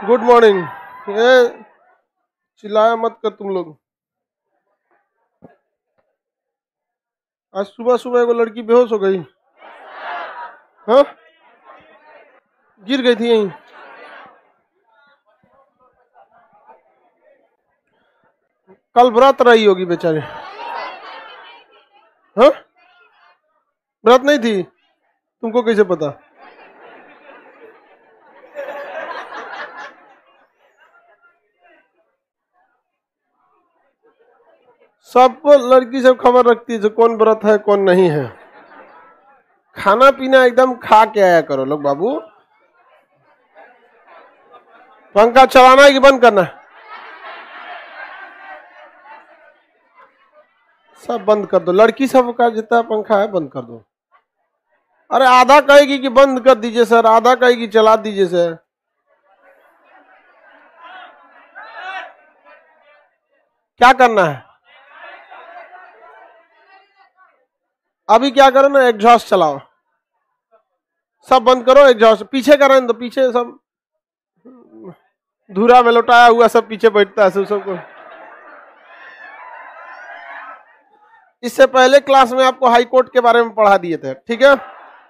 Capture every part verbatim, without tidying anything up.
Good morning. ये चिल्लाया मत कर तुम लोग। आज सुबह सुबह एगो लड़की बेहोश हो गई। हाँ, गिर गई थी यहीं। कल व्रत रही होगी बेचारे। हाँ, व्रत नहीं थी, तुमको कैसे पता? सब लड़की सब खबर रखती है जो कौन व्रत है कौन नहीं है। खाना पीना एकदम खा के आया करो लोग बाबू। पंखा चलाना है कि बंद करना है? सब बंद कर दो। लड़की सब का जितना पंखा है बंद कर दो। अरे आधा कहेगी कि बंद कर दीजिए सर, आधा कहेगी चला दीजिए सर। क्या करना है अभी? क्या करो ना, एग्जॉस्ट चलाओ। सब बंद करो, एग्जॉस्ट पीछे का रहने दो। पीछे सब धूरा में लौटाया हुआ सब पीछे बैठता है सब सबको। इससे पहले क्लास में आपको हाई कोर्ट के बारे में पढ़ा दिए थे, ठीक है?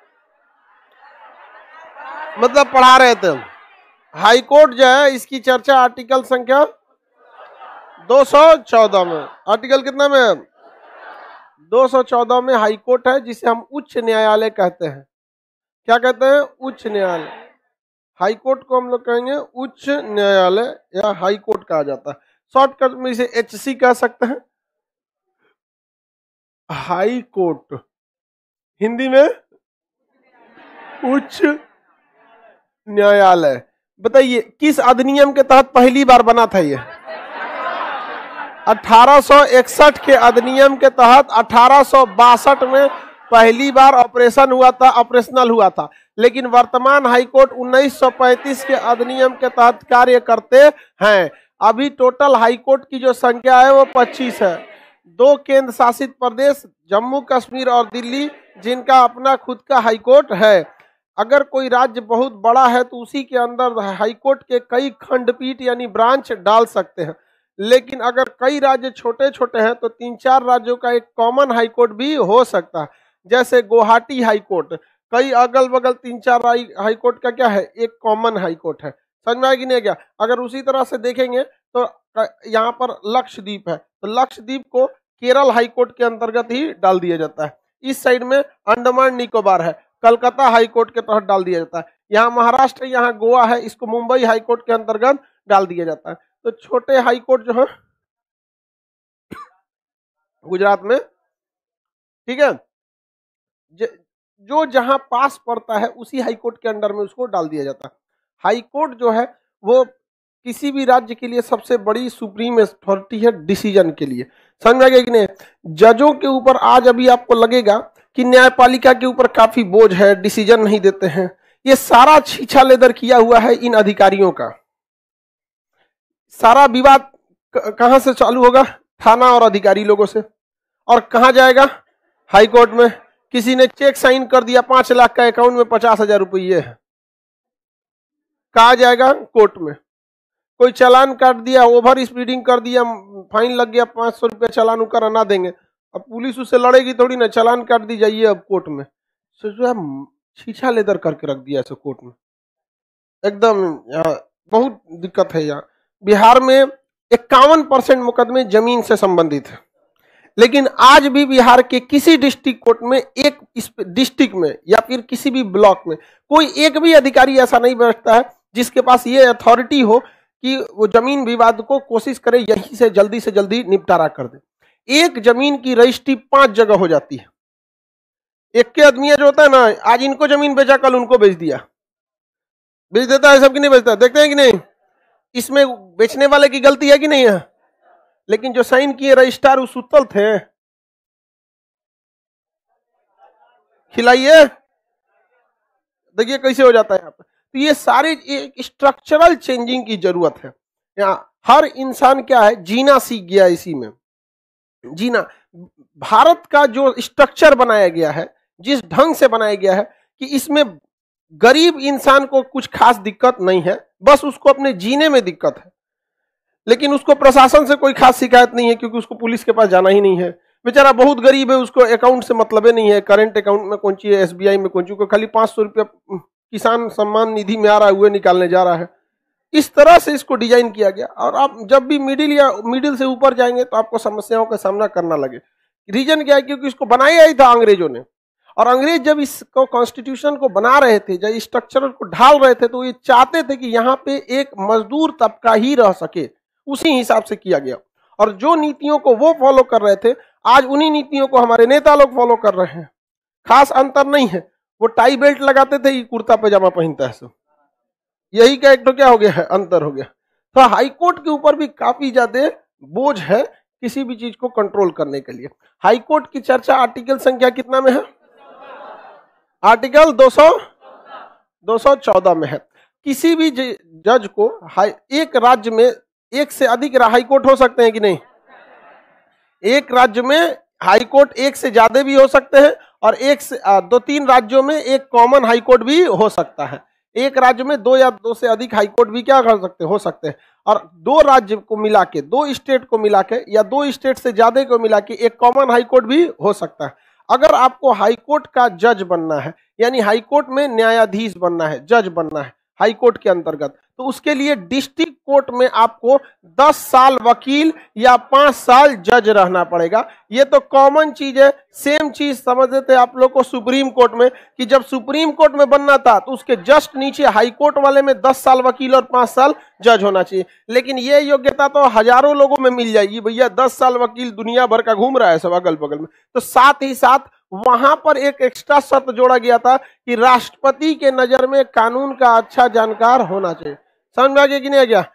मतलब पढ़ा रहे थे। हाई कोर्ट जो है इसकी चर्चा आर्टिकल संख्या दो सौ चौदह में। आर्टिकल कितना में? दो सौ चौदह में हाई कोर्ट है, जिसे हम उच्च न्यायालय कहते हैं। क्या कहते हैं? उच्च न्यायालय। हाई कोर्ट को हम लोग कहेंगे उच्च न्यायालय या हाई कोर्ट कहा जाता है। शॉर्टकट में इसे एचसी कह सकते हैं। हाई कोर्ट हिंदी में उच्च न्यायालय। बताइए किस अधिनियम के तहत पहली बार बना था ये? अठारह सौ इकसठ के अधिनियम के तहत अठारह सौ बासठ में पहली बार ऑपरेशन हुआ था, ऑपरेशनल हुआ था। लेकिन वर्तमान हाईकोर्ट उन्नीस सौ पैंतीस के अधिनियम के तहत कार्य करते हैं। अभी टोटल हाईकोर्ट की जो संख्या है वो पच्चीस है। दो केंद्र शासित प्रदेश जम्मू कश्मीर और दिल्ली, जिनका अपना खुद का हाईकोर्ट है। अगर कोई राज्य बहुत बड़ा है तो उसी के अंदर हाईकोर्ट के कई खंडपीठ यानी ब्रांच डाल सकते हैं। लेकिन अगर कई राज्य छोटे छोटे हैं तो तीन चार राज्यों का एक कॉमन हाईकोर्ट भी हो सकता है। जैसे गुवाहाटी हाईकोर्ट, कई अगल बगल तीन चार हाईकोर्ट का क्या है, एक कॉमन हाईकोर्ट है। समझ में आएगी नहीं क्या? अगर उसी तरह से देखेंगे तो यहाँ पर लक्षद्वीप है, तो लक्षद्वीप को केरल हाईकोर्ट के अंतर्गत ही डाल दिया जाता है। इस साइड में अंडमान निकोबार है, कलकत्ता हाईकोर्ट के तहत डाल दिया जाता है। यहाँ महाराष्ट्र, यहाँ गोवा है, इसको मुंबई हाईकोर्ट के अंतर्गत डाल दिया जाता है। तो छोटे हाईकोर्ट जो है गुजरात में, ठीक है, जो जहां पास पड़ता है उसी हाईकोर्ट के अंडर में उसको डाल दिया जाता है। हाईकोर्ट जो है वो किसी भी राज्य के लिए सबसे बड़ी सुप्रीम अथॉरिटी है डिसीजन के लिए। समझ में आ गया कि नहीं? जजों के ऊपर आज अभी आपको लगेगा कि न्यायपालिका के ऊपर काफी बोझ है, डिसीजन नहीं देते हैं। ये सारा छीछा लेदर किया हुआ है इन अधिकारियों का। सारा विवाद कहां से चालू होगा? थाना और अधिकारी लोगों से। और कहां जाएगा? हाई कोर्ट में। किसी ने चेक साइन कर दिया पांच लाख का, अकाउंट में पचास हजार रुपये है, कहा जाएगा? कोर्ट में। कोई चालान काट दिया, ओवर स्पीडिंग कर दिया, फाइन लग गया पांच सौ रुपया, चालान उकर ना देंगे। अब पुलिस उससे लड़ेगी थोड़ी ना, चालान काट दी जाइए अब कोर्ट में। तो जो है छीछा लेदर करके रख दिया ऐसे कोर्ट में, एकदम यहाँ बहुत दिक्कत है। यहाँ बिहार में इक्यावन परसेंट मुकदमे जमीन से संबंधित है। लेकिन आज भी बिहार के किसी डिस्ट्रिक्ट कोर्ट में, एक डिस्ट्रिक्ट में या फिर किसी भी ब्लॉक में कोई एक भी अधिकारी ऐसा नहीं बैठता है जिसके पास ये अथॉरिटी हो कि वो जमीन विवाद को कोशिश करे यहीं से जल्दी से जल्दी निपटारा कर दे। एक जमीन की रजिस्ट्री पांच जगह हो जाती है। एक के आदमी जो होता है ना, आज इनको जमीन बेचा कल उनको बेच दिया, बेच देता है, सबकी नहीं बेचता। देखते हैं कि नहीं? इसमें बेचने वाले की गलती है कि नहीं है? लेकिन जो साइन किए रजिस्ट्रार उस सुतल थे। खिलाइए, देखिए कैसे हो जाता है यहाँ पर। तो ये सारे एक स्ट्रक्चरल चेंजिंग की जरूरत है। यहाँ हर इंसान क्या है, जीना सीख गया इसी में। जीना, भारत का जो स्ट्रक्चर बनाया गया है, जिस ढंग से बनाया गया है कि इसमें गरीब इंसान को कुछ खास दिक्कत नहीं है, बस उसको अपने जीने में दिक्कत है, लेकिन उसको प्रशासन से कोई खास शिकायत नहीं है, क्योंकि उसको पुलिस के पास जाना ही नहीं है। बेचारा बहुत गरीब है, उसको अकाउंट से मतलब ही नहीं है, करंट अकाउंट में कौन ची है, एसबीआई में कौन ची, को खाली पांच सौ रुपया किसान सम्मान निधि में आ रहा है, हुए निकालने जा रहा है। इस तरह से इसको डिजाइन किया गया। और आप जब भी मिडिल या मिडिल से ऊपर जाएंगे तो आपको समस्याओं का सामना करना लगे। रीजन क्या है? क्योंकि इसको बनाया ही था अंग्रेजों ने, और अंग्रेज जब इसको कॉन्स्टिट्यूशन को बना रहे थे, जब स्ट्रक्चर को ढाल रहे थे, तो ये चाहते थे कि यहाँ पे एक मजदूर तबका ही रह सके, उसी हिसाब से किया गया। और जो नीतियों को वो फॉलो कर रहे थे, आज उन्हीं नीतियों को हमारे नेता लोग फॉलो कर रहे हैं। खास अंतर नहीं है, वो टाई बेल्ट लगाते थे, कुर्ता पैजामा पहनता है सब, यही का एक तो क्या हो गया है, अंतर हो गया। तो हाईकोर्ट के ऊपर भी काफी ज्यादा बोझ है किसी भी चीज को कंट्रोल करने के लिए। हाईकोर्ट की चर्चा आर्टिकल संख्या कितना में है? आर्टिकल दो सौ दो सौ चौदह में है। किसी भी जज को एक राज्य में एक से अधिक हाईकोर्ट हो सकते हैं कि नहीं? एक राज्य में हाईकोर्ट एक से ज्यादा भी हो सकते हैं, और एक से दो तीन राज्यों में एक कॉमन हाईकोर्ट भी हो सकता है। एक राज्य में दो या दो से अधिक हाईकोर्ट भी क्या कर सकते हो सकते हैं, और दो राज्य को मिला के, दो स्टेट को मिला के, या दो स्टेट से ज्यादा को मिला के एक कॉमन हाईकोर्ट भी हो सकता है। अगर आपको हाईकोर्ट का जज बनना है, यानी हाईकोर्ट में न्यायाधीश बनना है, जज बनना है हाईकोर्ट के अंतर्गत, तो उसके लिए डिस्ट्रिक्ट कोर्ट में आपको दस साल वकील या पांच साल जज रहना पड़ेगा। ये तो कॉमन चीज है। सेम चीज समझते थे आप लोग को सुप्रीम कोर्ट में, कि जब सुप्रीम कोर्ट में बनना था तो उसके जस्ट नीचे हाई कोर्ट वाले में दस साल वकील और पांच साल जज होना चाहिए। लेकिन ये योग्यता तो हजारों लोगों में मिल जाएगी, भैया दस साल वकील दुनिया भर का घूम रहा है सब अगल बगल में। तो साथ ही साथ वहां पर एक एक्स्ट्रा शर्त जोड़ा गया था कि राष्ट्रपति के नजर में कानून का अच्छा जानकार होना चाहिए। समझ में आ गया कि नहीं आ गया?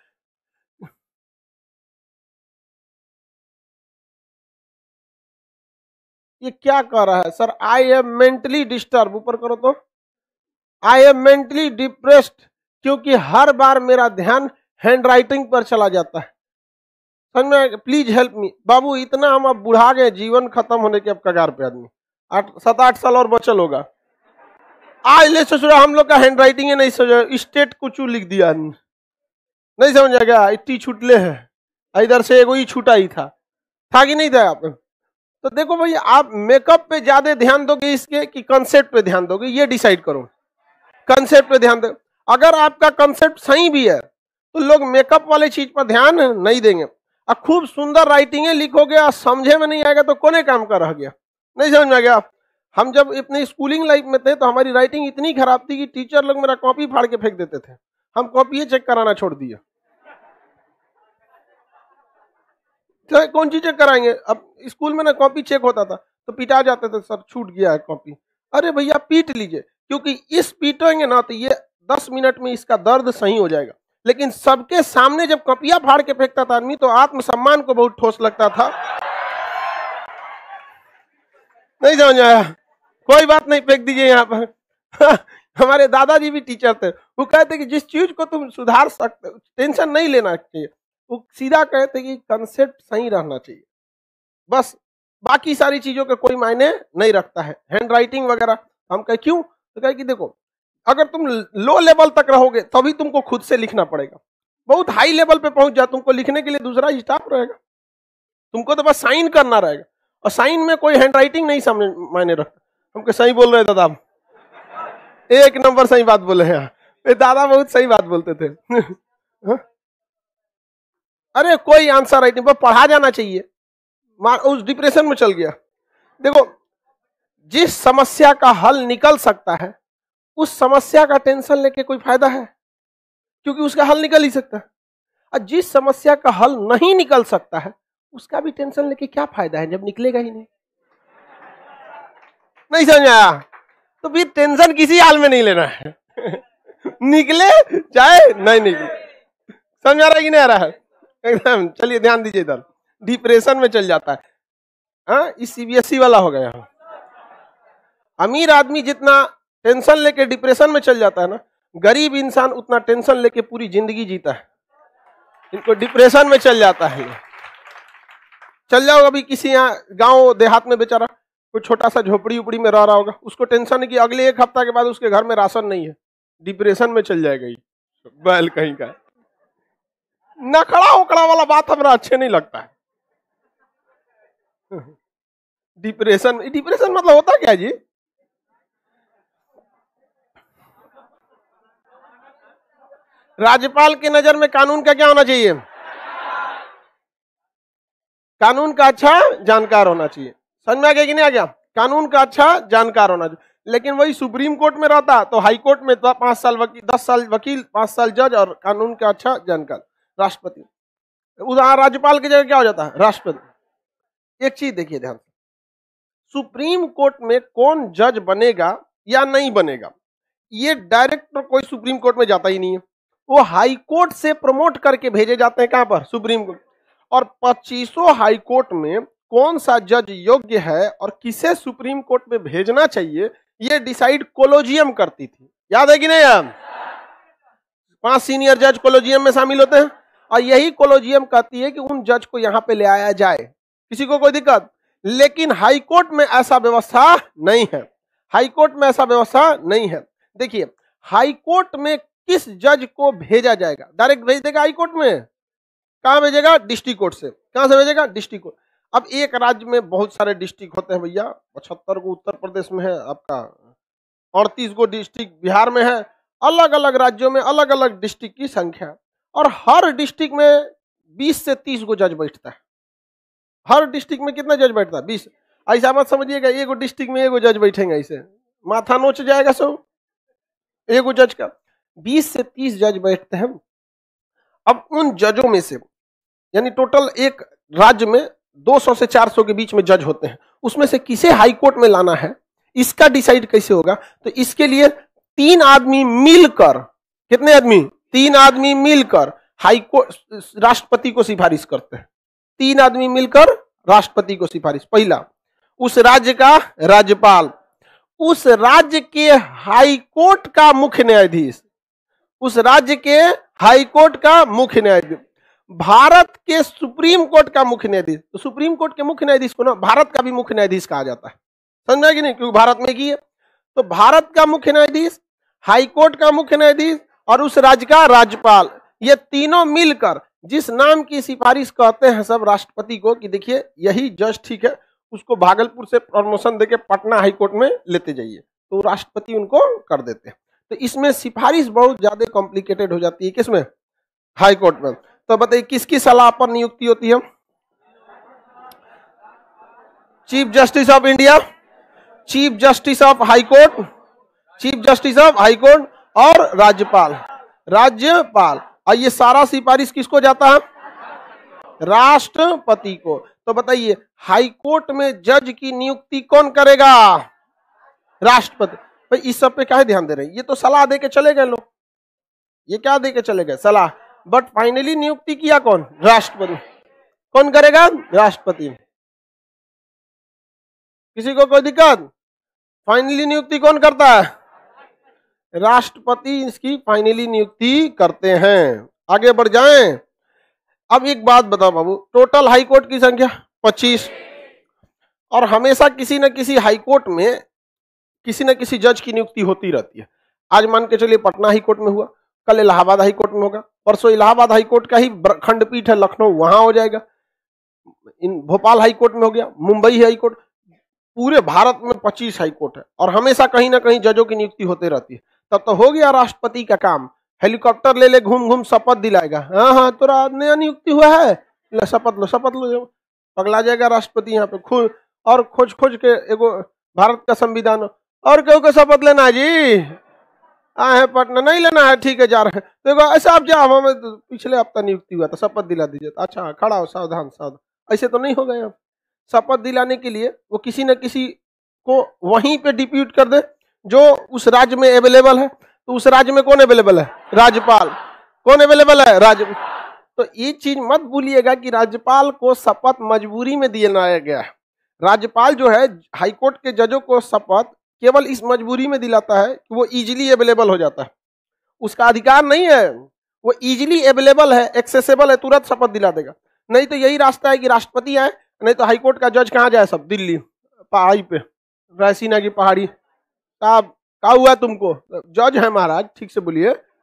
ये क्या कह रहा है sir? I am mentally disturb, ऊपर करो तो, आई एम मेंटली डिप्रेस्ड, क्योंकि हर बार मेरा ध्यान हैंड राइटिंग पर चला जाता है। समझ में? Please help me. बाबू इतना हम अब बुढ़ा गए, जीवन खत्म होने के अब कगार पे, आदमी आठ सात आठ साल और बचल होगा। आज ले ससुरा हम लोग का हैंड राइटिंग है नहीं समझ, स्टेट कुछ लिख दिया आदमी, नहीं समझ आएगा, इतनी छुटले है, इधर से एगो ही छूटा ही था था कि नहीं था आप? तो देखो भाई, आप मेकअप पे ज्यादा ध्यान दोगे इसके कि कंसेप्ट पे ध्यान दोगे, ये डिसाइड करो। कंसेप्ट पे ध्यान दो। अगर आपका कंसेप्ट सही भी है तो लोग मेकअप वाले चीज पर ध्यान नहीं देंगे। अब खूब सुंदर राइटिंग लिखोगे और समझे में नहीं आएगा तो कोने काम का रह गया, नहीं समझ में आ गया? हम जब अपनी स्कूलिंग लाइफ में थे तो हमारी राइटिंग इतनी खराब थी कि टीचर लोग मेरा कॉपी फाड़ के फेंक देते थे। हम कॉपी चेक कराना छोड़ दिए। तो कौन सी चेक कराएंगे? अब स्कूल में ना कॉपी चेक होता था तो पिटा जाते थे, सर छूट गया है कॉपी। अरे भैया पीट लीजिए, क्योंकि इस पीटेंगे ना तो ये दस मिनट में इसका दर्द सही हो जाएगा। लेकिन सबके सामने जब कॉपियां फाड़ के फेंकता था आदमी तो आत्मसम्मान को बहुत ठोस लगता था। नहीं समझ आया? कोई बात नहीं, फेंक दीजिए यहाँ पर। हमारे दादाजी भी टीचर थे, वो कहते कि जिस चीज को तुम सुधार सकते, टेंशन नहीं लेना चाहिए। वो सीधा कहते कि कंसेप्ट सही रहना चाहिए, बस बाकी सारी चीजों के कोई मायने नहीं रखता है। हैंड राइटिंग वगैरह हम कहे क्यों, तो कहे कि देखो अगर तुम लो लेवल तक रहोगे तभी तुमको खुद से लिखना पड़ेगा। बहुत हाई लेवल पे पहुंच जाओ, तुमको लिखने के लिए दूसरा स्टाफ रहेगा, तुमको तो बस साइन करना रहेगा, और साइन में कोई हैंड राइटिंग नहीं सामने मायने रखता। हमको सही बोल रहे दादा, एक नंबर सही बात बोले हैं दादा, बहुत सही बात बोलते थे। अरे कोई आंसर राइटिंग पर पढ़ा जाना चाहिए, उस डिप्रेशन में चल गया। देखो जिस समस्या का हल निकल सकता है उस समस्या का टेंशन लेके कोई फायदा है, क्योंकि उसका हल निकल ही सकता है। और जिस समस्या का हल नहीं निकल सकता है उसका भी टेंशन लेके क्या फायदा है जब निकलेगा ही नहीं। नहीं समझ आया? तो फिर टेंशन किसी हाल में नहीं लेना है। निकले चाहे नहीं निकले। समझ आ रहा है कि नहीं आ रहा है? एकदम। चलिए ध्यान दीजिए, इधर डिप्रेशन में चल जाता है। हाँ, इस सीबीएसई वाला हो गया। अमीर आदमी जितना टेंशन लेके डिप्रेशन में चल जाता है ना, गरीब इंसान उतना टेंशन लेके पूरी जिंदगी जीता है। इनको डिप्रेशन में चल जाता है। चल जाओ अभी किसी यहाँ गांव देहात में, बेचारा कोई छोटा सा झोपड़ी उपड़ी में रह रहा होगा, उसको टेंशन है कि अगले एक हफ्ता के बाद उसके घर में राशन नहीं है, डिप्रेशन में चल जाएगा। बैल कहीं का। नखड़ा उखड़ा वाला बात हमरा अच्छे नहीं लगता है। डिप्रेशन, डिप्रेशन मतलब होता क्या जी? राज्यपाल की नजर में कानून का क्या होना चाहिए? कानून का अच्छा जानकार होना चाहिए। समझ में आ गया कि नहीं आ गया? कानून का अच्छा जानकार होना चाहिए। लेकिन वही सुप्रीम कोर्ट में रहता तो हाई कोर्ट में तो पांच साल वकील, दस साल वकील, पांच साल जज और कानून का अच्छा जानकार राष्ट्रपति। उदाहरण राज्यपाल की जगह क्या हो जाता है? राष्ट्रपति। एक चीज देखिए ध्यान से, सुप्रीम कोर्ट में कौन जज बनेगा या नहीं बनेगा, ये डायरेक्ट कोई सुप्रीम कोर्ट में जाता ही नहीं है। वो हाई कोर्ट से प्रमोट करके भेजे जाते हैं। कहां पर? Supreme court. और पच्चीसों हाई कोर्ट में कौन सा जज योग्य है और किसे सुप्रीम कोर्ट में भेजना चाहिए, ये डिसाइड कोलोजियम करती थी। याद है कि नहीं? यार पांच सीनियर जज कोलोजियम में शामिल होते हैं और यही कोलोजियम कहती है कि उन जज को यहां पे ले आया जाए। किसी को कोई दिक्कत? लेकिन हाई कोर्ट में ऐसा व्यवस्था नहीं है। हाई कोर्ट में ऐसा व्यवस्था नहीं है। देखिए, हाई कोर्ट में किस जज को भेजा जाएगा? डायरेक्ट भेज देगा हाई कोर्ट में। कहां भेजेगा? डिस्ट्रिक्ट कोर्ट से। कहां से भेजेगा? District court. अब एक राज्य में बहुत सारे डिस्ट्रिक्ट होते हैं भैया, पचहत्तर को उत्तर प्रदेश में है, आपका अड़तीस को डिस्ट्रिक्ट बिहार में है, अलग अलग राज्यों में अलग अलग डिस्ट्रिक्ट की संख्या, और हर डिस्ट्रिक्ट में बीस से तीस को जज बैठता है। हर डिस्ट्रिक्ट में कितना जज बैठता है? बीस। ऐसा मत समझिएगा एगो डिस्ट्रिक्ट में एगो जज बैठेंगे, ऐसे माथा नोच जाएगा सब। एगो जज का बीस से तीस जज बैठते हैं। अब उन जजों में से, यानी टोटल एक राज्य में दो सौ से चार सौ के बीच में जज होते हैं, उसमें से किसे हाई कोर्ट में लाना है, इसका डिसाइड कैसे होगा? तो इसके लिए तीन आदमी मिलकर, कितने आदमी? तीन आदमी मिलकर हाई कोर्ट राष्ट्रपति को सिफारिश करते हैं। तीन आदमी मिलकर राष्ट्रपति को सिफारिश। पहला, उस राज्य का राज्यपाल, उस राज्य के हाई कोर्ट का मुख्य न्यायाधीश, उस राज्य के हाई कोर्ट का मुख्य न्यायाधीश, भारत के सुप्रीम कोर्ट का मुख्य न्यायाधीश। तो सुप्रीम कोर्ट के मुख्य न्यायाधीश को ना भारत का भी मुख्य न्यायाधीश कहा जाता है। समझ में कि नहीं? क्योंकि भारत में की है। तो भारत का मुख्य न्यायाधीश, हाई कोर्ट का मुख्य न्यायाधीश और उस राज्य का राज्यपाल, ये तीनों मिलकर जिस नाम की सिफारिश कहते हैं सब राष्ट्रपति को कि देखिए यही जज ठीक है, उसको भागलपुर से प्रमोशन देके पटना हाई कोर्ट में लेते जाइए, तो राष्ट्रपति उनको कर देते हैं। तो इसमें सिफारिश बहुत ज्यादा कॉम्प्लिकेटेड हो जाती है। किसमें? हाई कोर्ट में। तो बताइए किसकी सलाह पर नियुक्ति होती है? Chief justice of India, chief justice of high court, chief justice of high court और राज्यपाल। राज्यपाल। और ये सारा सिफारिश किसको जाता है? राष्ट्रपति को। तो बताइए हाई कोर्ट में जज की नियुक्ति कौन करेगा? राष्ट्रपति। भाई इस सब पे क्या ध्यान दे रहे हैं? ये तो सलाह दे के चले गए लोग, ये क्या दे के चले गए? सलाह। बट फाइनली नियुक्ति किया कौन? राष्ट्रपति। कौन करेगा? राष्ट्रपति। किसी को कोई दिक्कत? फाइनली नियुक्ति कौन करता है? राष्ट्रपति इसकी फाइनली नियुक्ति करते हैं। आगे बढ़ जाएं। अब एक बात बताओ बाबू, टोटल हाई कोर्ट की संख्या पच्चीस, और हमेशा किसी न किसी हाई कोर्ट में किसी न किसी जज की नियुक्ति होती रहती है। आज मान के चलिए पटना हाई कोर्ट में हुआ, कल इलाहाबाद हाई कोर्ट में होगा, परसों इलाहाबाद हाई कोर्ट का ही खंडपीठ है लखनऊ, वहां हो जाएगा, इन भोपाल हाई कोर्ट में हो गया, मुंबई हाई कोर्ट। पूरे भारत में पच्चीस हाई कोर्ट है और हमेशा कहीं ना कहीं जजों की नियुक्ति होते रहती है। तब तो हो गया राष्ट्रपति का काम, हेलीकॉप्टर ले ले घूम घूम शपथ दिलाएगा। हाँ हाँ तोरा नया नियुक्ति हुआ है, ले शपथ लो, शपथ लो, पगला जाएगा राष्ट्रपति यहाँ पे। खुद और खोज खोज के एगो भारत का संविधान, और क्यों को शपथ लेना है जी? आए हैं पटना, नहीं लेना है, ठीक है जा रहे हैं। तो ऐसा आप जाओ, हमें तो पिछले हफ्ता नियुक्ति हुआ था, शपथ दिला दीजिए। अच्छा खड़ा हो, सावधान सावधान, ऐसे तो नहीं हो गए। अब शपथ दिलाने के लिए वो किसी न किसी को वहीं पे डिप्यूट कर दे जो उस राज्य में अवेलेबल है। तो उस राज्य में कौन अवेलेबल है? राज्यपाल। कौन अवेलेबल है? राज्य। तो ये चीज मत भूलिएगा कि राज्यपाल को शपथ मजबूरी में दिलाया गया है। राज्यपाल जो है हाईकोर्ट के जजों को शपथ केवल इस मजबूरी में दिलाता है कि वो इजीली अवेलेबल हो जाता है। उसका अधिकार नहीं है, वो इजीली अवेलेबल है, एक्सेसिबल है, तुरंत शपथ दिला देगा। नहीं तो यही रास्ता है कि राष्ट्रपति आए, नहीं तो हाईकोर्ट का जज कहाँ जाए? सब दिल्ली पहाड़ी पे, रायसीना की पहाड़ी। साहब क्या हुआ तुमको? जज है महाराज, ठीक से बोलिए,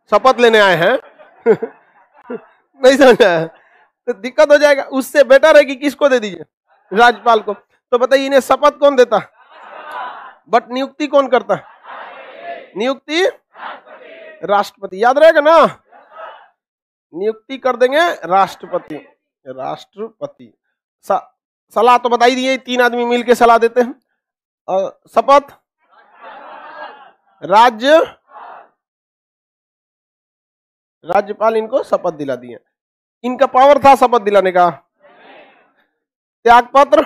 शपथ लेने आए हैं नहीं समझा, तो दिक्कत हो जाएगा। उससे बेटर है कि किसको दे दीजिए, राज्यपाल को। तो बताइए इन्हें शपथ कौन देता, बट नियुक्ति कौन करता, नियुक्ति राष्ट्रपति। याद रहेगा ना, नियुक्ति कर देंगे राष्ट्रपति, राष्ट्रपति। सलाह तो बताई दिए, तीन आदमी मिलके सलाह देते हैं। और शपथ राज्य राज्यपाल इनको शपथ दिला दिए। इनका पावर था शपथ दिलाने का। त्यागपत्र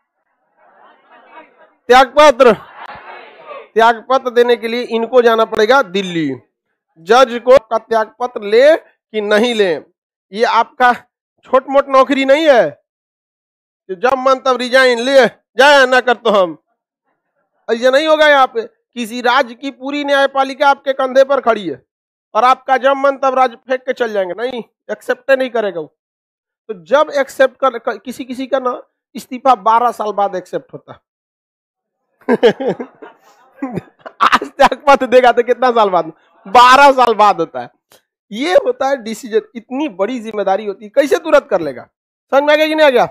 त्यागपत्र त्यागपत्र देने के लिए इनको जाना पड़ेगा दिल्ली। जज को का त्यागपत्र ले कि नहीं ले, ये आपका छोट मोट नौकरी नहीं है कि जब मन तब रिजाइन ले जाए ना कर तो हम, ये नहीं होगा। यहाँ पे किसी राज्य की पूरी न्यायपालिका आपके कंधे पर खड़ी है और आपका जब मन तब राज्य फेंक के चल जाएंगे, नहीं, एक्सेप्ट नहीं करेगा वो। तो जब एक्सेप्ट कर, कर किसी किसी का ना इस्तीफा बारह साल बाद एक्सेप्ट होता आज त्यागपत्र देगा तो कितना साल बाद, बारह साल बाद होता है। ये होता है डिसीजन, इतनी बड़ी जिम्मेदारी होती है, कैसे तुरंत कर लेगा। समझ में आ गया कि नहीं आ गया,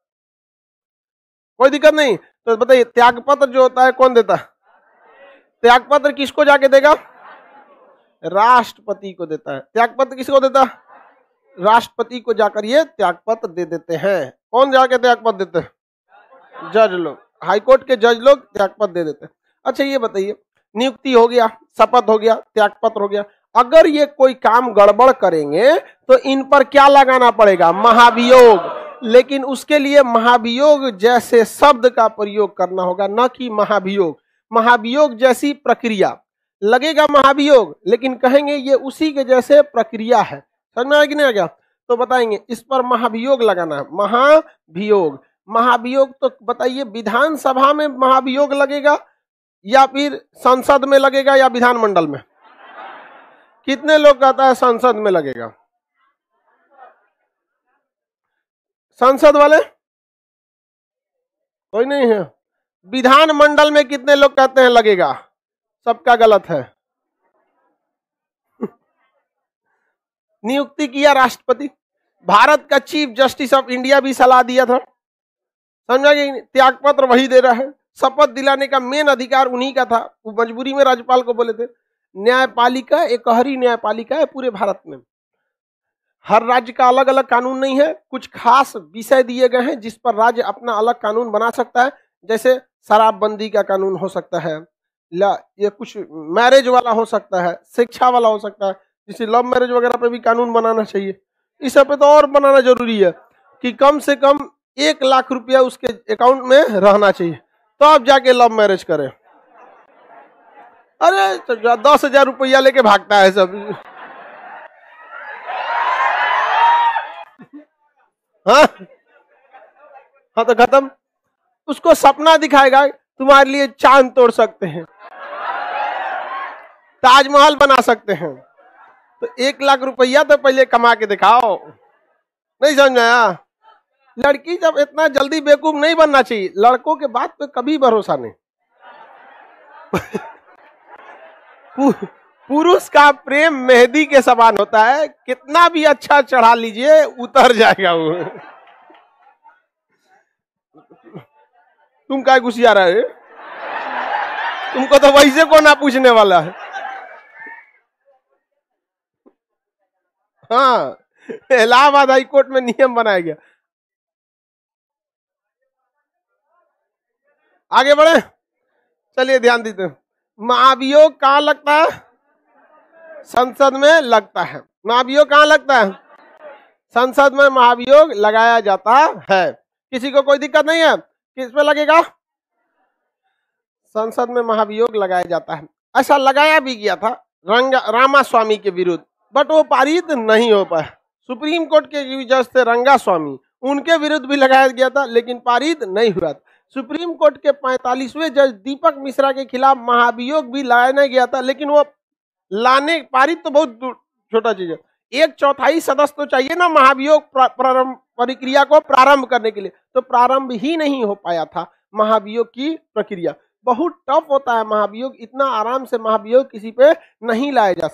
कोई दिक्कत नहीं। तो बताइए त्यागपत्र जो होता है कौन देता है, त्यागपत्र किसको जाके देगा, राष्ट्रपति को देता है। त्यागपत्र किसको देता है, राष्ट्रपति को जाकर ये त्यागपत्र दे देते हैं। कौन जाके त्यागपत्र देते हैं, जज लोग, हाईकोर्ट के जज लोग त्यागपत्र दे देते हैं। अच्छा ये बताइए, नियुक्ति हो गया, शपथ हो गया, त्यागपत्र हो गया, अगर ये कोई काम गड़बड़ करेंगे तो इन पर क्या लगाना पड़ेगा, महाभियोग। लेकिन उसके लिए महाभियोग जैसे शब्द का प्रयोग करना होगा, न कि महाभियोग। महाभियोग जैसी प्रक्रिया लगेगा महाभियोग, लेकिन कहेंगे ये उसी के जैसे प्रक्रिया है। समझ में आया कि नहीं आ गया, तो बताएंगे इस पर महाभियोग लगाना है। महाभियोग महाभियोग तो बताइए विधानसभा में महाभियोग लगेगा या फिर संसद में लगेगा या विधानमंडल में। कितने लोग कहता है संसद में लगेगा, संसद वाले कोई नहीं है। विधानमंडल में कितने लोग कहते हैं लगेगा, सबका गलत है। नियुक्ति किया राष्ट्रपति, भारत का चीफ जस्टिस ऑफ इंडिया भी सलाह दिया था, समझा कि त्यागपत्र वही दे रहा है। शपथ दिलाने का मेन अधिकार उन्हीं का था, वो मजबूरी में राज्यपाल को बोले थे। न्यायपालिका एकहरी न्यायपालिका है पूरे भारत में, हर राज्य का अलग अलग कानून नहीं है, कुछ खास विषय दिए गए हैं जिस पर राज्य अपना अलग कानून बना सकता है। जैसे शराबबंदी का कानून हो सकता है, ये कुछ मैरिज वाला हो सकता है, शिक्षा वाला हो सकता है, जैसे लव मैरिज वगैरह पे भी कानून बनाना चाहिए। इस पे तो और बनाना जरूरी है कि कम से कम एक लाख रुपया उसके अकाउंट में रहना चाहिए, तो आप जाके लव मैरिज करें। अरे तो दस हजार रुपया लेके भागता है सब। हाँ हाँ तो खत्म। उसको सपना दिखाएगा तुम्हारे लिए चांद तोड़ सकते हैं, ताजमहल बना सकते हैं, तो एक लाख रुपया तो पहले कमा के दिखाओ। नहीं समझ आया, लड़की जब इतना जल्दी बेवकूफ नहीं बनना चाहिए, लड़कों के बात पे कभी भरोसा नहीं। पुरुष का प्रेम मेहंदी के समान होता है, कितना भी अच्छा चढ़ा लीजिए उतर जाएगा वो। तुम क्या घुसिया रहे, तुमको तो वैसे को ना पूछने वाला है। हाँ, इलाहाबाद हाई कोर्ट में नियम बनाया गया। आगे बढ़े, चलिए ध्यान दीजिए। महाभियोग कहाँ लगता है, संसद में लगता है। महाभियोग कहाँ लगता है, संसद में महाभियोग लगाया जाता है। किसी को कोई दिक्कत नहीं है, किस पे लगेगा, संसद में महाभियोग लगाया जाता है। ऐसा लगाया भी गया था रंगा रामास्वामी के विरुद्ध, बट वो पारित नहीं हो पाया। सुप्रीम कोर्ट के जज थे रंगास्वामी, उनके विरुद्ध भी लगाया गया था लेकिन पारित नहीं हुआ था। सुप्रीम कोर्ट के पैंतालीसवें जज दीपक मिश्रा के खिलाफ महाभियोग भी लाया गया था, लेकिन वो लाने पारित तो बहुत छोटा चीज है। एक चौथाई सदस्य तो चाहिए ना महाभियोग प्रारंभ प्रक्रिया को प्रारंभ करने के लिए, तो प्रारंभ ही नहीं हो पाया था। महाभियोग की प्रक्रिया बहुत टफ होता है, महाभियोग इतना आराम से महाभियोग किसी पे नहीं लाया जा सकता।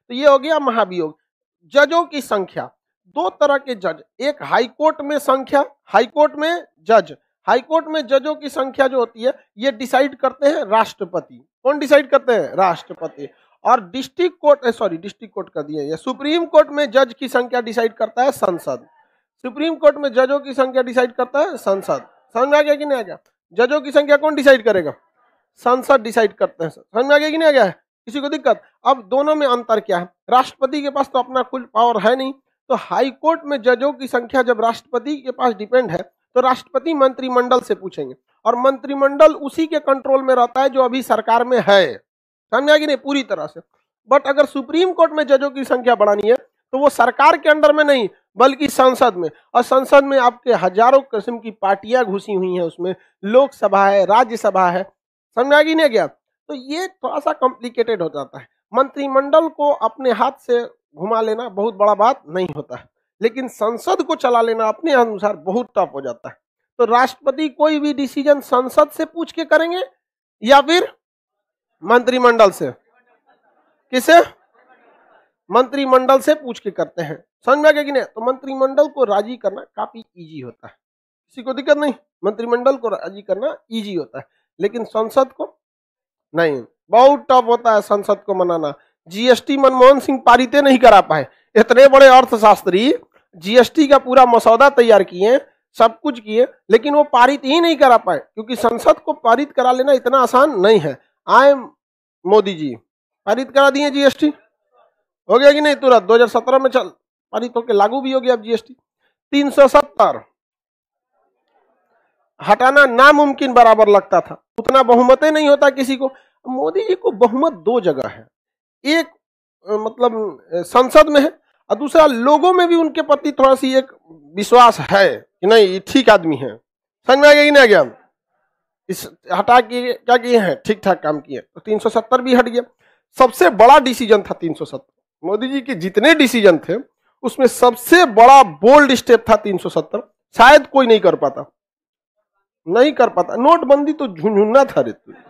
तो ये हो गया महाभियोग। जजों की संख्या, दो तरह के जज, एक हाई कोर्ट में संख्या, हाई कोर्ट में जज, हाई कोर्ट में जजों की संख्या जो होती है ये डिसाइड करते हैं राष्ट्रपति। कौन डिसाइड करते हैं? राष्ट्रपति। और district court, sorry district court कर दिए, ये सुप्रीम कोर्ट में जज की संख्या डिसाइड करता है संसद। सुप्रीम कोर्ट में जजों की संख्या डिसाइड करता है संसद। समझ में आ गया कि नहीं आ गया? जजों की संख्या कौन डिसाइड करेगा? संसद डिसाइड करते हैं। समझ में आ गया कि नहीं आ गया? किसी को दिक्कत? अब दोनों में अंतर क्या है? राष्ट्रपति के पास तो अपना कुल पावर है नहीं, तो हाई कोर्ट में जजों की संख्या जब राष्ट्रपति के पास डिपेंड है तो राष्ट्रपति मंत्रिमंडल से पूछेंगे, और मंत्रिमंडल उसी के कंट्रोल में रहता है जो अभी सरकार में है। समझ में आ गया नहीं? पूरी तरह से। बट अगर सुप्रीम कोर्ट में जजों की संख्या बढ़ानी है तो वो सरकार के अंडर में नहीं बल्कि संसद में, और संसद में आपके हजारों किस्म की पार्टियां घुसी हुई हैं, उसमें लोकसभा है, राज्यसभा है। समझ में आ गई नहीं गया? तो ये थोड़ा सा कॉम्प्लिकेटेड हो जाता है। मंत्रिमंडल को अपने हाथ से घुमा लेना बहुत बड़ा बात नहीं होता है, लेकिन संसद को चला लेना अपने अनुसार बहुत टफ हो जाता है। तो राष्ट्रपति कोई भी डिसीजन संसद से पूछ के करेंगे या फिर मंत्रिमंडल से? किसे? मंत्रिमंडल से पूछ के करते हैं। समझ में आ गया कि नहीं? तो मंत्रिमंडल को राजी करना काफी इजी होता है, किसी को दिक्कत नहीं। मंत्रिमंडल को राजी करना इजी होता है, लेकिन संसद को नहीं, बहुत टफ होता है संसद को मनाना। जीएसटी मनमोहन सिंह पारित नहीं करा पाए। इतने बड़े अर्थशास्त्री जीएसटी का पूरा मसौदा तैयार किए, सब कुछ किए, लेकिन वो पारित ही नहीं करा पाए, क्योंकि संसद को पारित करा लेना इतना आसान नहीं है। आए मोदी जी पारित करा दिए जीएसटी, हो गया कि नहीं? तुरंत दो हज़ार सत्रह में चल पारित होकर लागू भी हो गया अब जीएसटी। तीन सौ सत्तर हटाना नामुमकिन बराबर लगता था, उतना बहुमत ही नहीं होता किसी को। मोदी जी को बहुमत दो जगह है, एक मतलब संसद में है, और दूसरा लोगों में भी उनके प्रति थोड़ा सी एक विश्वास है कि नहीं ठीक आदमी है। समझ में आ गया कि नहीं आ गया? इस हटा के क्या किए हैं? ठीक ठाक काम किए, तो तीन सौ सत्तर भी हट गया। सबसे बड़ा डिसीजन था तीन सौ सत्तर। मोदी जी के जितने डिसीजन थे उसमें सबसे बड़ा बोल्ड स्टेप था तीन सौ सत्तर। शायद कोई नहीं कर पाता, नहीं कर पाता। नोटबंदी तो झुंझुन्ना था रे,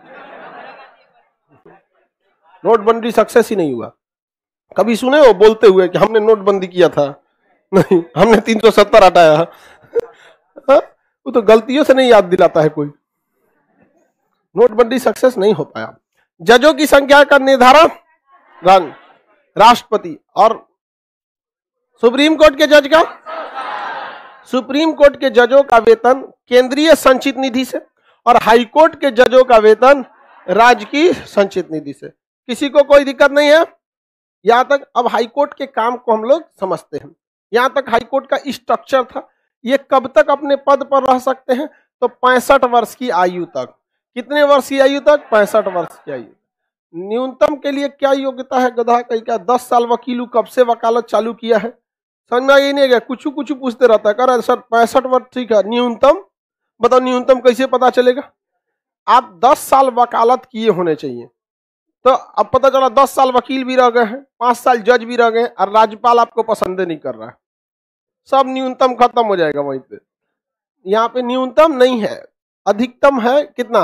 नोटबंदी सक्सेस ही नहीं हुआ। कभी सुने हो बोलते हुए कि हमने नोटबंदी किया था? नहीं, हमने तीन सौ सत्तर हटाया। वो तो गलतियों से नहीं याद दिलाता है कोई। नोटबंदी सक्सेस नहीं हो पाया। जजों की संख्या का निर्धारण रंग राष्ट्रपति, और सुप्रीम कोर्ट के जज का, सुप्रीम कोर्ट के जजों का वेतन केंद्रीय संचित निधि से, और हाई कोर्ट के जजों का वेतन राज्य की संचित निधि से। किसी को कोई दिक्कत नहीं है यहां तक? अब हाई कोर्ट के काम को हम लोग समझते हैं। यहां तक हाई कोर्ट का स्ट्रक्चर था। ये कब तक अपने पद पर रह सकते हैं? तो पैंसठ वर्ष की आयु तक। कितने वर्ष की आयु तक? पैंसठ वर्ष की आयु। न्यूनतम के लिए क्या योग्यता है? गधा कहीं का दस साल वकील कब से वकालत चालू किया है? समझ में ये नहीं गया? कुछ कुछ पूछते रहता है, कर सर पैंसठ वर्ष ठीक है, न्यूनतम बताओ, न्यूनतम कैसे पता चलेगा? आप दस साल वकालत किए होने चाहिए। तो अब पता चला दस साल वकील भी रह गए हैं, पांच साल जज भी रह गए, और राज्यपाल आपको पसंद नहीं कर रहा है, सब न्यूनतम खत्म हो जाएगा वहीं पे। यहाँ पे न्यूनतम नहीं है, अधिकतम है। कितना?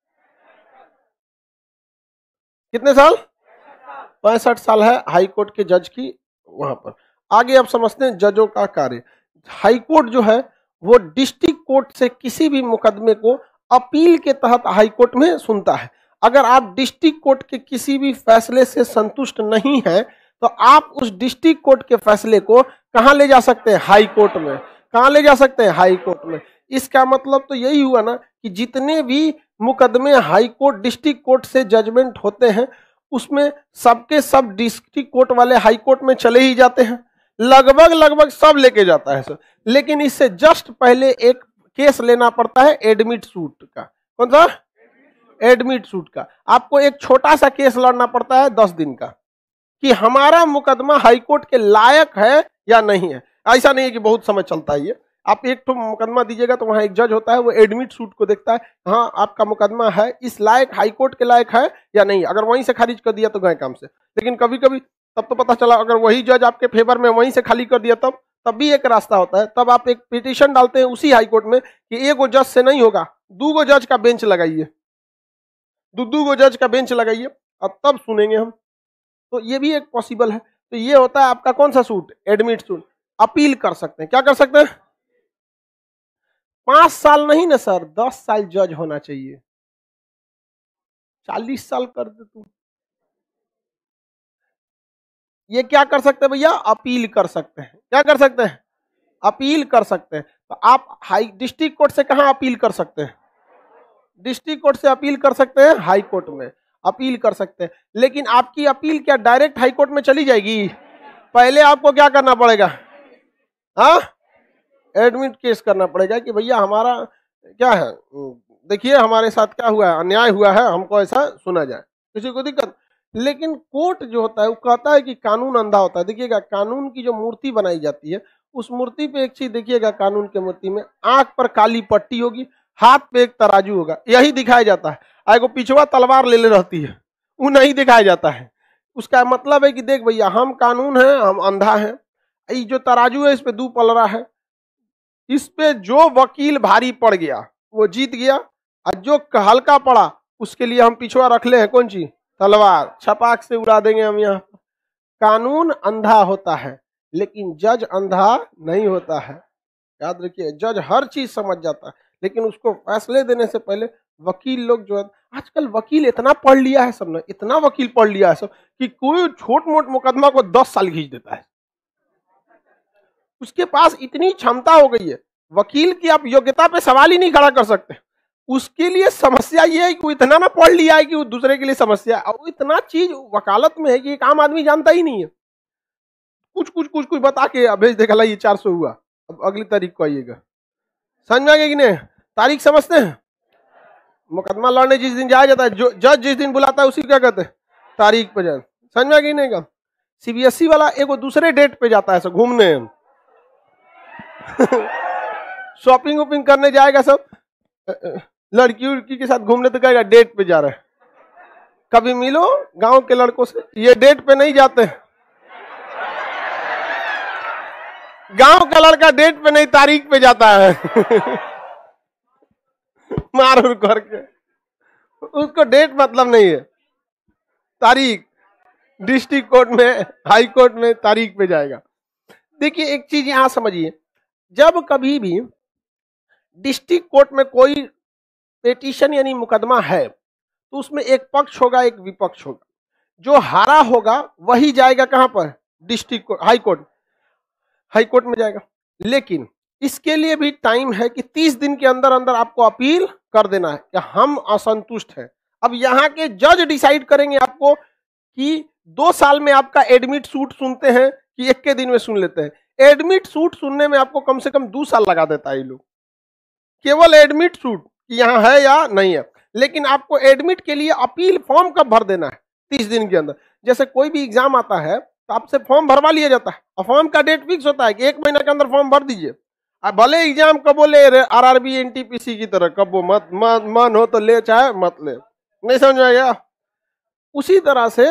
कितने साल? पैंसठ साल है हाई कोर्ट के जज की वहां पर। आगे आप समझते हैं जजों का कार्य। हाई कोर्ट जो है वो डिस्ट्रिक्ट कोर्ट से किसी भी मुकदमे को अपील के तहत हाई कोर्ट में सुनता है। अगर आप डिस्ट्रिक्ट कोर्ट के किसी भी फैसले से संतुष्ट नहीं है तो आप उस डिस्ट्रिक्ट कोर्ट के फैसले को कहां ले जा सकते हैं? हाई कोर्ट में। कहां ले जा सकते हैं? हाई कोर्ट में। इसका मतलब तो यही हुआ ना कि जितने भी मुकदमे हाई कोर्ट डिस्ट्रिक्ट कोर्ट से जजमेंट होते हैं उसमें सबके सब डिस्ट्रिक्ट कोर्ट वाले हाई कोर्ट में चले ही जाते हैं, लगभग लगभग सब लेके जाता है सर। लेकिन इससे जस्ट पहले एक केस लेना पड़ता है एडमिट सूट का। कौन सा? एडमिट सूट का। आपको एक छोटा सा केस लड़ना पड़ता है दस दिन का कि हमारा मुकदमा हाईकोर्ट के लायक है या नहीं है। ऐसा नहीं है कि बहुत समय चलता है ये। आप एक तो मुकदमा दीजिएगा तो वहां एक जज होता है, वो एडमिट सूट को देखता है, हाँ आपका मुकदमा है इस लायक, हाईकोर्ट के लायक है या नहीं। अगर वहीं से खारिज कर दिया तो गए काम से। लेकिन कभी कभी तब तो पता चला अगर वही जज आपके फेवर में वहीं से खाली कर दिया तब तब भी एक रास्ता होता है। तब आप एक पिटीशन डालते हैं उसी हाईकोर्ट में कि एक जज से नहीं होगा, दो गो जज का बेंच लगाइए, दो दो गो जज का बेंच लगाइए और तब सुनेंगे हम। तो ये भी एक पॉसिबल है। तो ये होता है आपका कौन सा सूट, एडमिट सूट। अपील कर सकते हैं, क्या कर सकते हैं, पांच साल नहीं ना सर, दस साल जज होना चाहिए, चालीस साल कर दे तू। ये क्या कर सकते हैं भैया, अपील कर सकते हैं। क्या कर सकते हैं, अपील कर सकते हैं। तो आप हाई डिस्ट्रिक्ट कोर्ट से कहां अपील कर सकते हैं, डिस्ट्रिक्ट कोर्ट से अपील कर सकते हैं, हाई कोर्ट में अपील कर सकते हैं। लेकिन आपकी अपील क्या डायरेक्ट हाई कोर्ट में चली जाएगी, पहले आपको क्या करना पड़ेगा, हाँ एडमिट केस करना पड़ेगा कि भैया हमारा क्या है, देखिए हमारे साथ क्या हुआ है, अन्याय हुआ है, हमको ऐसा सुना जाए, किसी को दिक्कत। लेकिन कोर्ट जो होता है वो कहता है कि कानून अंधा होता है। देखिएगा कानून की जो मूर्ति बनाई जाती है, उस मूर्ति पे एक चीज देखिएगा, कानून के मूर्ति में आंख पर काली पट्टी होगी, हाथ पे एक तराजू होगा, यही दिखाया जाता है। आगे पिछवा तलवार ले ले रहती है, वो नहीं दिखाया जाता है। उसका मतलब है कि देख भैया हम कानून है, हम अंधा है, ये जो तराजू है इस पे दो पलरा है, इस पे जो वकील भारी पड़ गया वो जीत गया, और जो हल्का पड़ा उसके लिए हम पिछवा रख ले हैं कौन सी, तलवार, छपाक से उड़ा देंगे हम। यहाँ कानून अंधा होता है लेकिन जज अंधा नहीं होता है, याद रखिए। जज हर चीज समझ जाता है, लेकिन उसको फैसले देने से पहले वकील लोग जो है, आजकल वकील इतना पढ़ लिया है सबने, इतना वकील पढ़ लिया है सब कि कोई छोट मोट मुकदमा को दस साल खींच देता है। उसके पास इतनी क्षमता हो गई है, वकील की आप योग्यता पे सवाल ही नहीं खड़ा कर सकते। उसके लिए समस्या ये है कि वो इतना ना पढ़ लिया है कि वो दूसरे के लिए समस्या है, और वो इतना चीज वकालत में है कि एक आम आदमी जानता ही नहीं है। कुछ कुछ कुछ कुछ बता के भेज देगा, ये चार सौ हुआ, अब अगली तारीख को आइएगा। समझ में आ गया कि नहीं, तारीख समझते हैं। मुकदमा लड़ने जिस दिन जाया जाता है, जो जज जिस दिन बुलाता है उसी क्या कहते हैं, तारीख पे जाए। समझ में आ गया नहीं का। सीबीएसई वाला एक दूसरे डेट पे जाता है सब घूमने शॉपिंग वॉपिंग करने जाएगा सब, लड़की उड़की के साथ घूमने तो कहेगा डेट पे जा रहे हैं। कभी मिलो गांव के लड़कों से, ये डेट पे नहीं जाते, गांव का लड़का डेट पे नहीं तारीख पे जाता है मार उड़ करके, उसको डेट मतलब नहीं है, तारीख। डिस्ट्रिक्ट कोर्ट में, हाई कोर्ट में तारीख पे जाएगा। देखिए एक चीज यहां समझिए, जब कभी भी डिस्ट्रिक्ट कोर्ट में कोई पेटिशन यानी मुकदमा है तो उसमें एक पक्ष होगा एक विपक्ष होगा, जो हारा होगा वही जाएगा कहां पर, district court, high court, high court में जाएगा। लेकिन इसके लिए भी टाइम है कि तीस दिन के अंदर अंदर आपको अपील कर देना है कि हम असंतुष्ट हैं। अब यहाँ के जज डिसाइड करेंगे आपको कि दो साल में आपका एडमिट सूट सुनते हैं कि एक के दिन में सुन लेते हैं। एडमिट सूट सुनने में आपको कम से कम दो साल लगा देता है ये लोग, केवल एडमिट सूट यहाँ है या नहीं है। लेकिन आपको एडमिट के लिए अपील फॉर्म कब भर देना है, तीस दिन के अंदर। जैसे कोई भी एग्जाम आता है तो आपसे फॉर्म भरवा लिया जाता है, और फॉर्म का डेट फिक्स होता है कि एक महीना के अंदर फॉर्म भर दीजिए। अब भले एग्जाम कब बोले आरआरबी एनटीपीसी की तरह, कब वो मत मन, मन हो तो ले चाहे मत ले, नहीं समझ में आया। उसी तरह से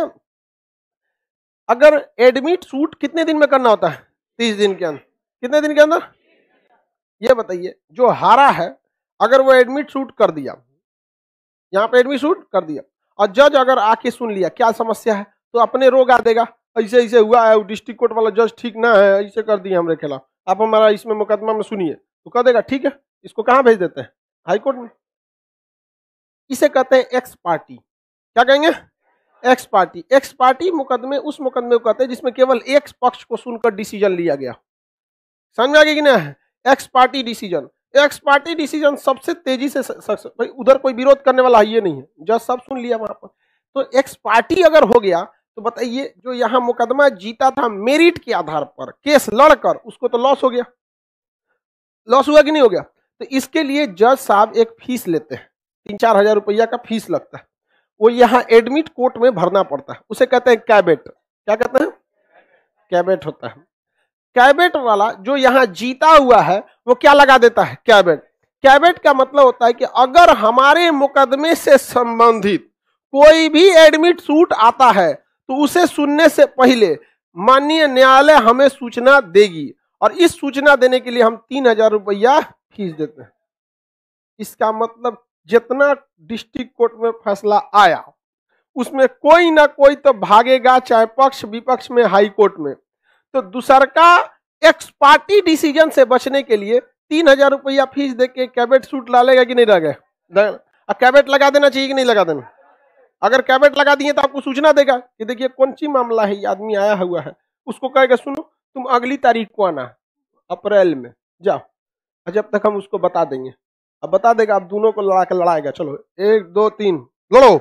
अगर एडमिट सूट कितने दिन में करना होता है, तीस दिन के अंदर, कितने दिन के अंदर ये बताइए। जो हारा है अगर वो एडमिट सूट कर दिया, यहाँ पे एडमिट सूट कर दिया, और जज अगर आके सुन लिया क्या समस्या है तो अपने रोग आ देगा, ऐसे ऐसे हुआ है, डिस्ट्रिक्ट कोर्ट वाला जज ठीक ना है, ऐसे कर दिया हमरे खिलाफ, आप हमारा इसमें मुकदमा में सुनिए, तो कह देगा ठीक है, इसको कहाँ भेज देते हैं, हाई कोर्ट में। इसे कहते हैं एक्स पार्टी। क्या कहेंगे, एक्स पार्टी। एक्स पार्टी मुकदमे उस मुकदमे को कहते हैं जिसमें केवल एक पक्ष को सुनकर डिसीजन लिया गया। समझ में आ गया कि नहीं, ex party decision. Ex party decision सबसे तेजी से भाई, उधर कोई विरोध करने वाला ये नहीं है, जज सब सुन लिया वहां पर। तो एक्स पार्टी अगर हो गया तो बताइए जो यहाँ मुकदमा जीता था मेरिट के आधार पर, केस लड़कर, उसको तो लॉस हो गया, लॉस हुआ कि नहीं हो गया। तो इसके लिए जज साहब एक फीस लेते हैं, तीन चार हजार रुपया का फीस लगता है, वो यहाँ एडमिट कोर्ट में भरना पड़ता है, उसे कहते हैं कैबेट। क्या कहते हैं, कैबेट होता है। कैबेट वाला जो यहाँ जीता हुआ है वो क्या लगा देता है, कैबेट। कैबेट का मतलब होता है कि अगर हमारे मुकदमे से संबंधित कोई भी एडमिट सूट आता है तो उसे सुनने से पहले माननीय न्यायालय हमें सूचना देगी, और इस सूचना देने के लिए हम तीन हजार रुपया फीस देते हैं। इसका मतलब जितना डिस्ट्रिक्ट कोर्ट में फैसला आया उसमें कोई ना कोई तो भागेगा, चाहे पक्ष विपक्ष में, हाई कोर्ट में। तो दूसर का एक्स पार्टी डिसीजन से बचने के लिए तीन हजार रुपया फीस देके कैबिनेट सूट डालेगा कि नहीं लगेगा? कैबिनेट लगा देना चाहिए कि नहीं लगा देना? अगर कैबिनेट लगा दिए तो आपको सूचना देगा कि देखिए कौन सी मामला है, ये आदमी आया हुआ है। उसको कहेगा सुनो तुम अगली तारीख को आना, अप्रैल में जाओ, जब तक हम उसको बता देंगे। अब बता देगा, अब दोनों को लड़ा के लड़ाएगा, चलो एक दो तीन लड़ो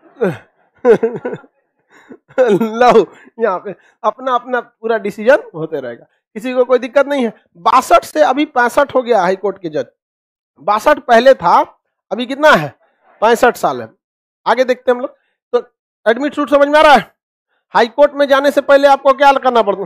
लो, यहाँ पे अपना अपना पूरा डिसीजन होते रहेगा, किसी को कोई दिक्कत नहीं है। बासठ से अभी पैंसठ हो गया हाई कोर्ट के जज। बासठ पहले था, अभी कितना है? पैंसठ साल है। आगे देखते हैं हम लोग। तो एडमिट सूट समझ में आ रहा है? हाई कोर्ट में जाने से पहले आपको क्या करना पड़ता?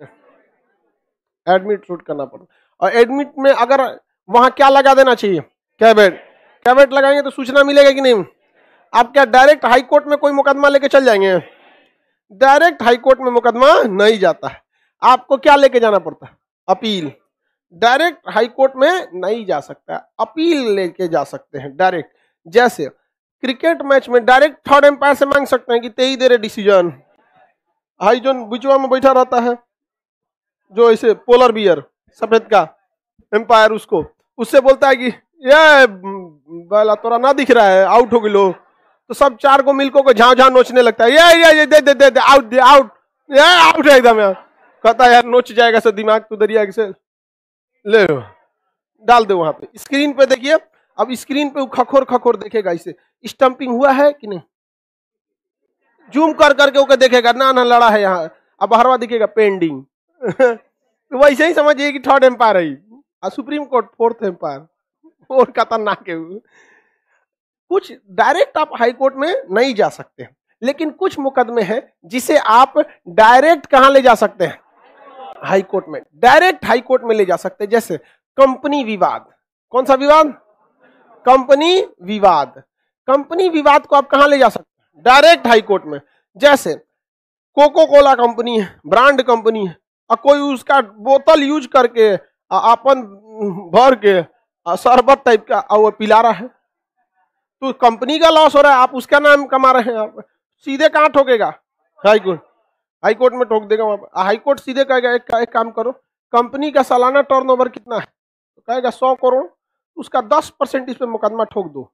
एडमिट सूट करना पड़ता। और एडमिट में अगर वहां क्या लगा देना चाहिए? कैबिनेट। कैबिनेट लगाएंगे तो सूचना मिलेगा कि नहीं? आप क्या डायरेक्ट हाई कोर्ट में कोई मुकदमा लेके चल जाएंगे? डायरेक्ट हाई कोर्ट में मुकदमा नहीं जाता है, आपको क्या लेके जाना पड़ता है? अपील। डायरेक्ट हाई कोर्ट में नहीं जा सकता, अपील लेके जा सकते हैं डायरेक्ट। जैसे क्रिकेट मैच में डायरेक्ट थर्ड एम्पायर से मांग सकते हैं कि तेई दे रहे डिसीजन। हाई जो बिचवा में बैठा रहता है, जो ऐसे पोलर बियर सफेद का एम्पायर, उसको उससे बोलता है कि ये बाला तोरा ना दिख रहा है, आउट हो गई लो। तो सब चार को मिलको को झाँव झाँव नोचने लगता है, ये ये ये दे दे दे दे आउट दे आउट, ये आउट है एकदम। यार कहता है यार नोच जाएगा सर दिमाग तो दरिया से, ले लो डाल दो वहां पे। स्क्रीन पे देखिए, अब स्क्रीन पे खखोर खखोर देखेगा, इसे स्टंपिंग हुआ है कि नहीं, जूम कर करके ओके देखेगा, ना ना लड़ा है यहाँ। अब हरवा दिखेगा पेंडिंग तो वैसे ही समझिए कि थर्ड एम्पायर है, सुप्रीम कोर्ट फोर्थ एम्पायर, और खतरनाक है। कुछ डायरेक्ट आप हाई कोर्ट में नहीं जा सकते, लेकिन कुछ मुकदमे हैं जिसे आप डायरेक्ट कहां ले जा सकते हैं? हाई कोर्ट में। डायरेक्ट हाई कोर्ट में ले जा सकते हैं। जैसे कंपनी विवाद। कौन सा विवाद? कंपनी विवाद। कंपनी विवाद को आप कहां ले जा सकते हैं? डायरेक्ट हाई कोर्ट में। जैसे कोको कोला कंपनी है, ब्रांड कंपनी है, और कोई उसका बोतल यूज करके अपन भर के शरबत टाइप का और वो पिला रहा है, तो कंपनी का लॉस हो रहा है, आप उसका नाम कमा रहे हैं। आप सीधे कहां ठोकेगा? High court. हाई कोर्ट में ठोक देगा वहां पर। हाई कोर्ट सीधे कहेगा एक, एक काम करो, कंपनी का सालाना टर्नओवर कितना है? तो कहेगा सौ करोड़, उसका दस परसेंट इस पे मुकदमा ठोक दो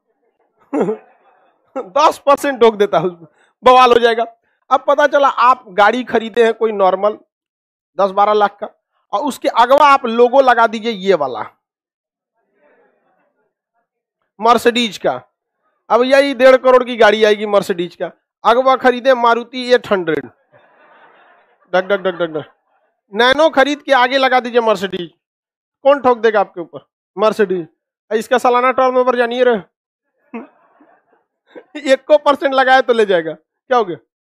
दस परसेंट ठोक देता है, बवाल हो जाएगा। अब पता चला आप गाड़ी खरीदे हैं कोई नॉर्मल दस बारह लाख का, और उसके अगवा आप लोगो लगा दीजिए ये वाला मर्सिडीज का। अब यही डेढ़ करोड़ की गाड़ी आएगी मर्सिडीज का, अगवा खरीदे Maruti eight hundred, duck duck duck duck duck, Nano खरीद के आगे लगा दीजिए मर्सिडीज, कौन ठोक देगा आपके ऊपर? मर्सिडीज। इसका सालाना टर्नओवर जानिए रहे एक को परसेंट लगाए तो ले जाएगा, क्या हो गया?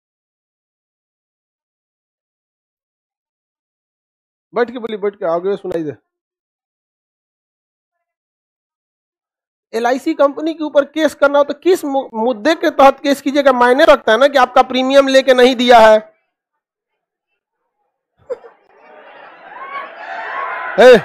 बैठ के बोली, बैठ के आगे सुनाई दे। एल आई सी कंपनी के ऊपर केस करना हो तो किस मुद्दे के तहत केस कीजिएगा? मायने रखता है ना कि आपका प्रीमियम लेके नहीं दिया है। ए,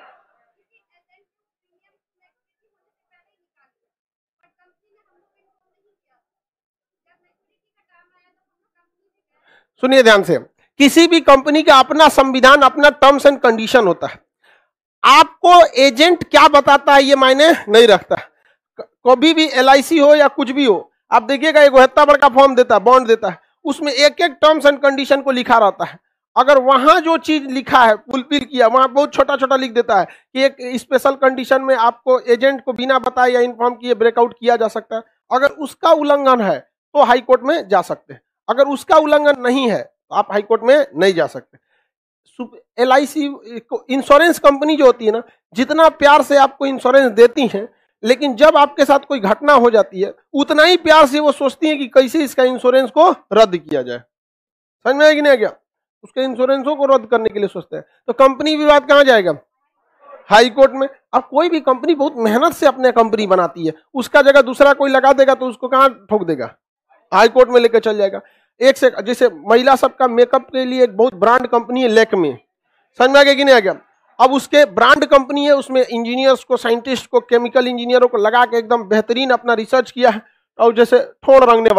सुनिए ध्यान से, किसी भी कंपनी का अपना संविधान, अपना टर्म्स एंड कंडीशन होता है। आपको एजेंट क्या बताता है ये मायने नहीं रखता। कभी भी एल आई सी हो या कुछ भी हो, आप देखिएगा एक इतना बड़का फॉर्म देता है, बॉन्ड देता है, उसमें एक एक टर्म्स एंड कंडीशन को लिखा रहता है। अगर वहां जो चीज लिखा है फुलफिल किया, वहां बहुत छोटा छोटा लिख देता है कि एक स्पेशल कंडीशन में आपको एजेंट को बिना बताए या इन्फॉर्म किए ब्रेकआउट किया जा सकता है। अगर उसका उल्लंघन है तो हाई कोर्ट में जा सकते हैं, अगर उसका उल्लंघन नहीं है तो आप हाई कोर्ट में नहीं जा सकते। L I C insurance company जो होती है ना, जितना प्यार से आपको इंश्योरेंस देती हैं, लेकिन जब आपके साथ कोई घटना हो जाती है उतना ही प्यार से वो सोचती है कि कैसे इसका इंश्योरेंस को रद्द किया जाए। समझ में आया कि नहीं आ गया? उसके इंश्योरेंसों को रद्द करने के लिए सोचते हैं। तो कंपनी विवाद कहां जाएगा? हाई कोर्ट में। अब कोई भी कंपनी बहुत मेहनत से अपने कंपनी बनाती है, उसका जगह दूसरा कोई लगा देगा तो उसको कहां ठोक देगा? हाई कोर्ट में लेकर चल जाएगा। एक से जैसे महिला सबका मेकअप के लिए एक बहुत ब्रांड कंपनी है लैक्मे, समझ में आ गया कि नहीं आ गया? अब उसके ब्रांड कंपनी है, उसमें इंजीनियर्स को, साइंटिस्ट को, केमिकल इंजीनियरों को लगा के एकदम बेहतरीन अपना रिसर्च किया है। और जैसे ठोड़ रंगने वाला,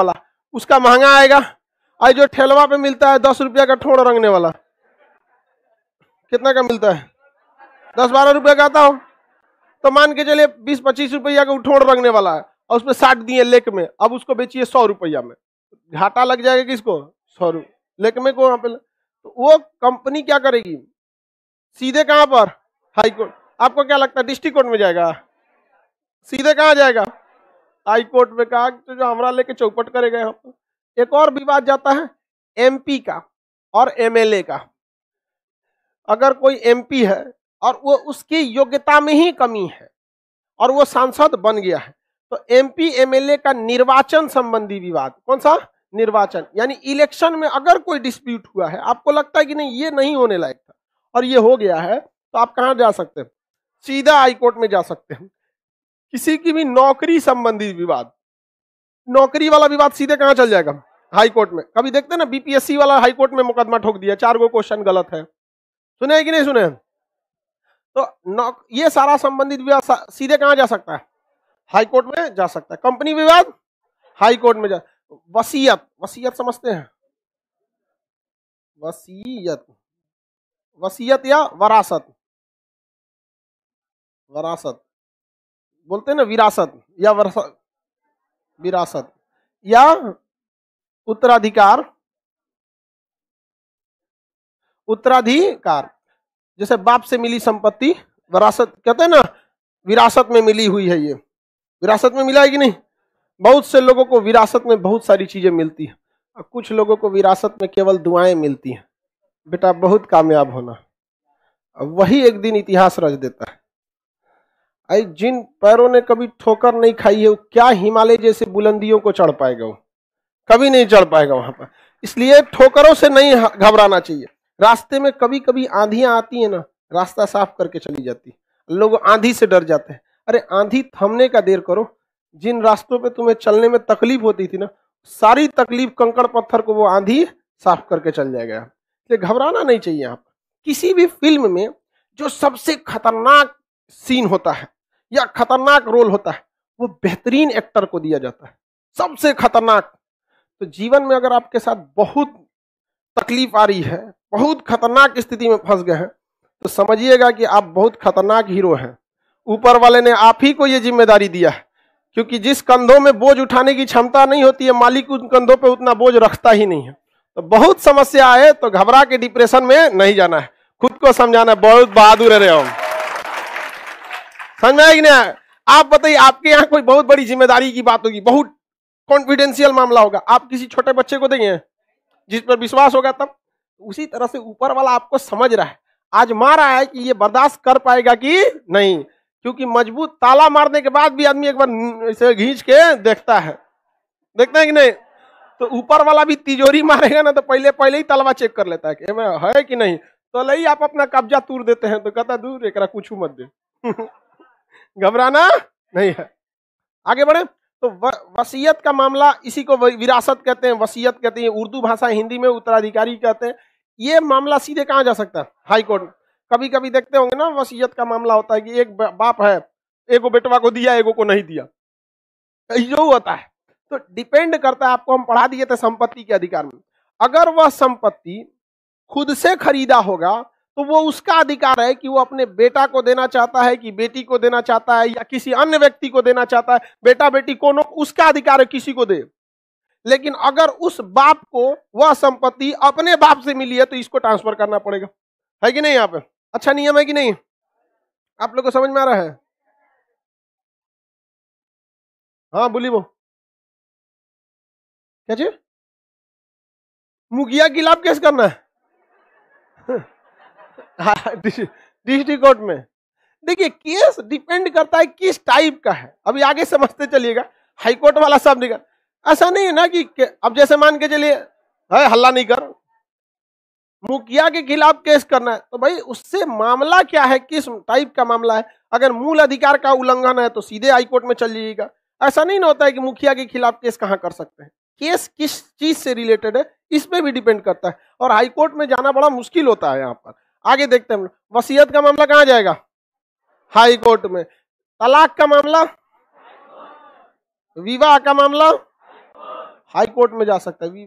उसका महंगा आएगा। आज जो ठेलवा पे मिलता है दस रुपया का ठोड़ रंगने वाला, कितना का मिलता है? दस बारह रुपया का आता हो, तो मान के चलिए बीस पच्चीस रुपया का ठोड़ रंगने वाला है और उसमें साठ दिए लेक में, अब उसको बेचिए सौ रुपया में, घाटा लग जाएगा किसको? सौ रुपये लेक में को। वहां पे तो वो कंपनी क्या करेगी? सीधे कहां पर? High court. आपको क्या लगता है डिस्ट्रिक्ट कोर्ट में जाएगा? सीधे कहां जाएगा? हाई कोर्ट में। कहा तो जो हमरा लेके चौपट करेगा यहाँ पर। एक और विवाद जाता है एमपी का और एमएलए का। अगर कोई एमपी है और वो उसकी योग्यता में ही कमी है और वो सांसद बन गया है, तो एमपी एमएलए का निर्वाचन संबंधी विवाद, कौन सा? निर्वाचन, यानी इलेक्शन में अगर कोई डिस्प्यूट हुआ है, आपको लगता है कि नहीं ये नहीं होने लायक था और ये हो गया है, तो आप कहां जा सकते हैं? सीधा हाई कोर्ट में जा सकते हैं। किसी की भी नौकरी संबंधी विवाद, नौकरी वाला विवाद सीधे कहां चल जाएगा? हाई कोर्ट में। कभी देखते हैं ना बीपीएससी वाला हाई कोर्ट में मुकदमा ठोक दिया, चार गो क्वेश्चन गलत है, सुने हैं कि नहीं सुने? तो ये सारा संबंधित विवाद सीधे कहां जा सकता है? हाई कोर्ट में जा सकता है। कंपनी विवाद हाई कोर्ट में जा। वसीयत, वसीयत समझते हैं? वसीयत, वसीयत या वरासत? वरासत बोलते हैं ना, विरासत या वरासत, विरासत या उत्तराधिकार, उत्तराधिकार। जैसे बाप से मिली संपत्ति विरासत कहते हैं ना, विरासत में मिली हुई है, ये विरासत में मिला है कि नहीं? बहुत से लोगों को विरासत में बहुत सारी चीजें मिलती हैं और कुछ लोगों को विरासत में केवल दुआएं मिलती हैं, बेटा बहुत कामयाब होना। वही एक दिन इतिहास रच देता है। आई जिन पैरों ने कभी ठोकर नहीं खाई है, वो क्या हिमालय जैसे बुलंदियों को चढ़ पाएगा? वो कभी नहीं चढ़ पाएगा वहां पर। इसलिए ठोकरों से नहीं घबराना चाहिए। रास्ते में कभी कभी आंधियां आती है ना, रास्ता साफ करके चली जाती है। लोग आंधी से डर जाते हैं। अरे आंधी थमने का देर करो। जिन रास्तों पे तुम्हें चलने में तकलीफ होती थी ना, सारी तकलीफ कंकड़ पत्थर को वो आंधी साफ करके चल जाएगा। इसलिए घबराना नहीं चाहिए। आप किसी भी फिल्म में जो सबसे खतरनाक सीन होता है या खतरनाक रोल होता है, वो बेहतरीन एक्टर को दिया जाता है, सबसे खतरनाक। तो जीवन में अगर आपके साथ बहुत तकलीफ आ रही है, बहुत खतरनाक स्थिति में फंस गए हैं, तो समझिएगा कि आप बहुत खतरनाक हीरो हैं। ऊपर वाले ने आप ही को ये जिम्मेदारी दिया है, क्योंकि जिस कंधों में बोझ उठाने की क्षमता नहीं होती है, मालिक उन कंधों पे उतना बोझ रखता ही नहीं है। तो बहुत समस्या आए तो घबरा के डिप्रेशन में नहीं जाना है, खुद को समझाना है बहुत बहादुर है हम। समझ में आया कि नहीं? आप बताइए, आपके यहाँ कोई बहुत बड़ी जिम्मेदारी की बात होगी, बहुत कॉन्फिडेंशियल मामला होगा, आप किसी छोटे बच्चे को देंगे जिस पर विश्वास होगा तब? उसी तरह से ऊपर वाला आपको समझ रहा है, आजमा रहा है कि ये बर्दाश्त कर पाएगा कि नहीं। क्योंकि मजबूत ताला मारने के बाद भी आदमी एक बार इसे खींच के देखता है, देखते हैं कि नहीं? तो ऊपर वाला भी तिजोरी मारेगा ना, तो पहले पहले ही तलवा चेक कर लेता है कि मैं है कि नहीं। तो लई आप अपना कब्जा तोड़ देते हैं, तो कहता दूर एकरा कुछ मत दे। घबराना नहीं है। आगे बढ़े तो वसीयत का मामला, इसी को विरासत कहते हैं, वसीयत कहते हैं, उर्दू भाषा, हिंदी में उत्तराधिकारी कहते हैं। ये मामला सीधे कहां जा सकता है? High court. कभी कभी देखते होंगे ना, वसीयत का मामला होता है कि एक बाप है, एक बेटवा को दिया, एक को नहीं दिया, जो होता है। तो डिपेंड करता है, आपको हम पढ़ा दिए थे संपत्ति के अधिकार में। अगर वह संपत्ति खुद से खरीदा होगा तो वो उसका अधिकार है कि वो अपने बेटा को देना चाहता है कि बेटी को देना चाहता है या किसी अन्य व्यक्ति को देना चाहता है, बेटा बेटी कोनो, उसका अधिकार है किसी को दे। लेकिन अगर उस बाप को वह संपत्ति अपने बाप से मिली है तो इसको ट्रांसफर करना पड़ेगा, है कि नहीं? यहाँ पे अच्छा नियम है कि नहीं? आप लोग को समझ में आ रहा है? हाँ बोली वो क्या चीज? मुखिया के खिलाफ केस करना है डिस्ट्रिक्ट कोर्ट में। देखिए केस डिपेंड करता है किस टाइप का है, अभी आगे समझते चलिएगा। हाई कोर्ट वाला सब निकल, ऐसा नहीं है ना कि अब जैसे मान के चलिए है हल्ला नहीं कर, मुखिया के खिलाफ केस करना है, तो भाई उससे मामला क्या है, किस टाइप का मामला है। अगर मूल अधिकार का उल्लंघन है तो सीधे हाई कोर्ट में चल जाइएगा। ऐसा नहीं ना होता है कि मुखिया के खिलाफ केस कहां कर सकते हैं। केस किस चीज से रिलेटेड है इस पे भी डिपेंड करता है, और हाई कोर्ट में जाना बड़ा मुश्किल होता है। यहाँ पर आगे देखते हैं, वसीयत का मामला कहां जाएगा? हाई कोर्ट में। तलाक का मामला, विवाह का मामला हाई कोर्ट में जा सकता है।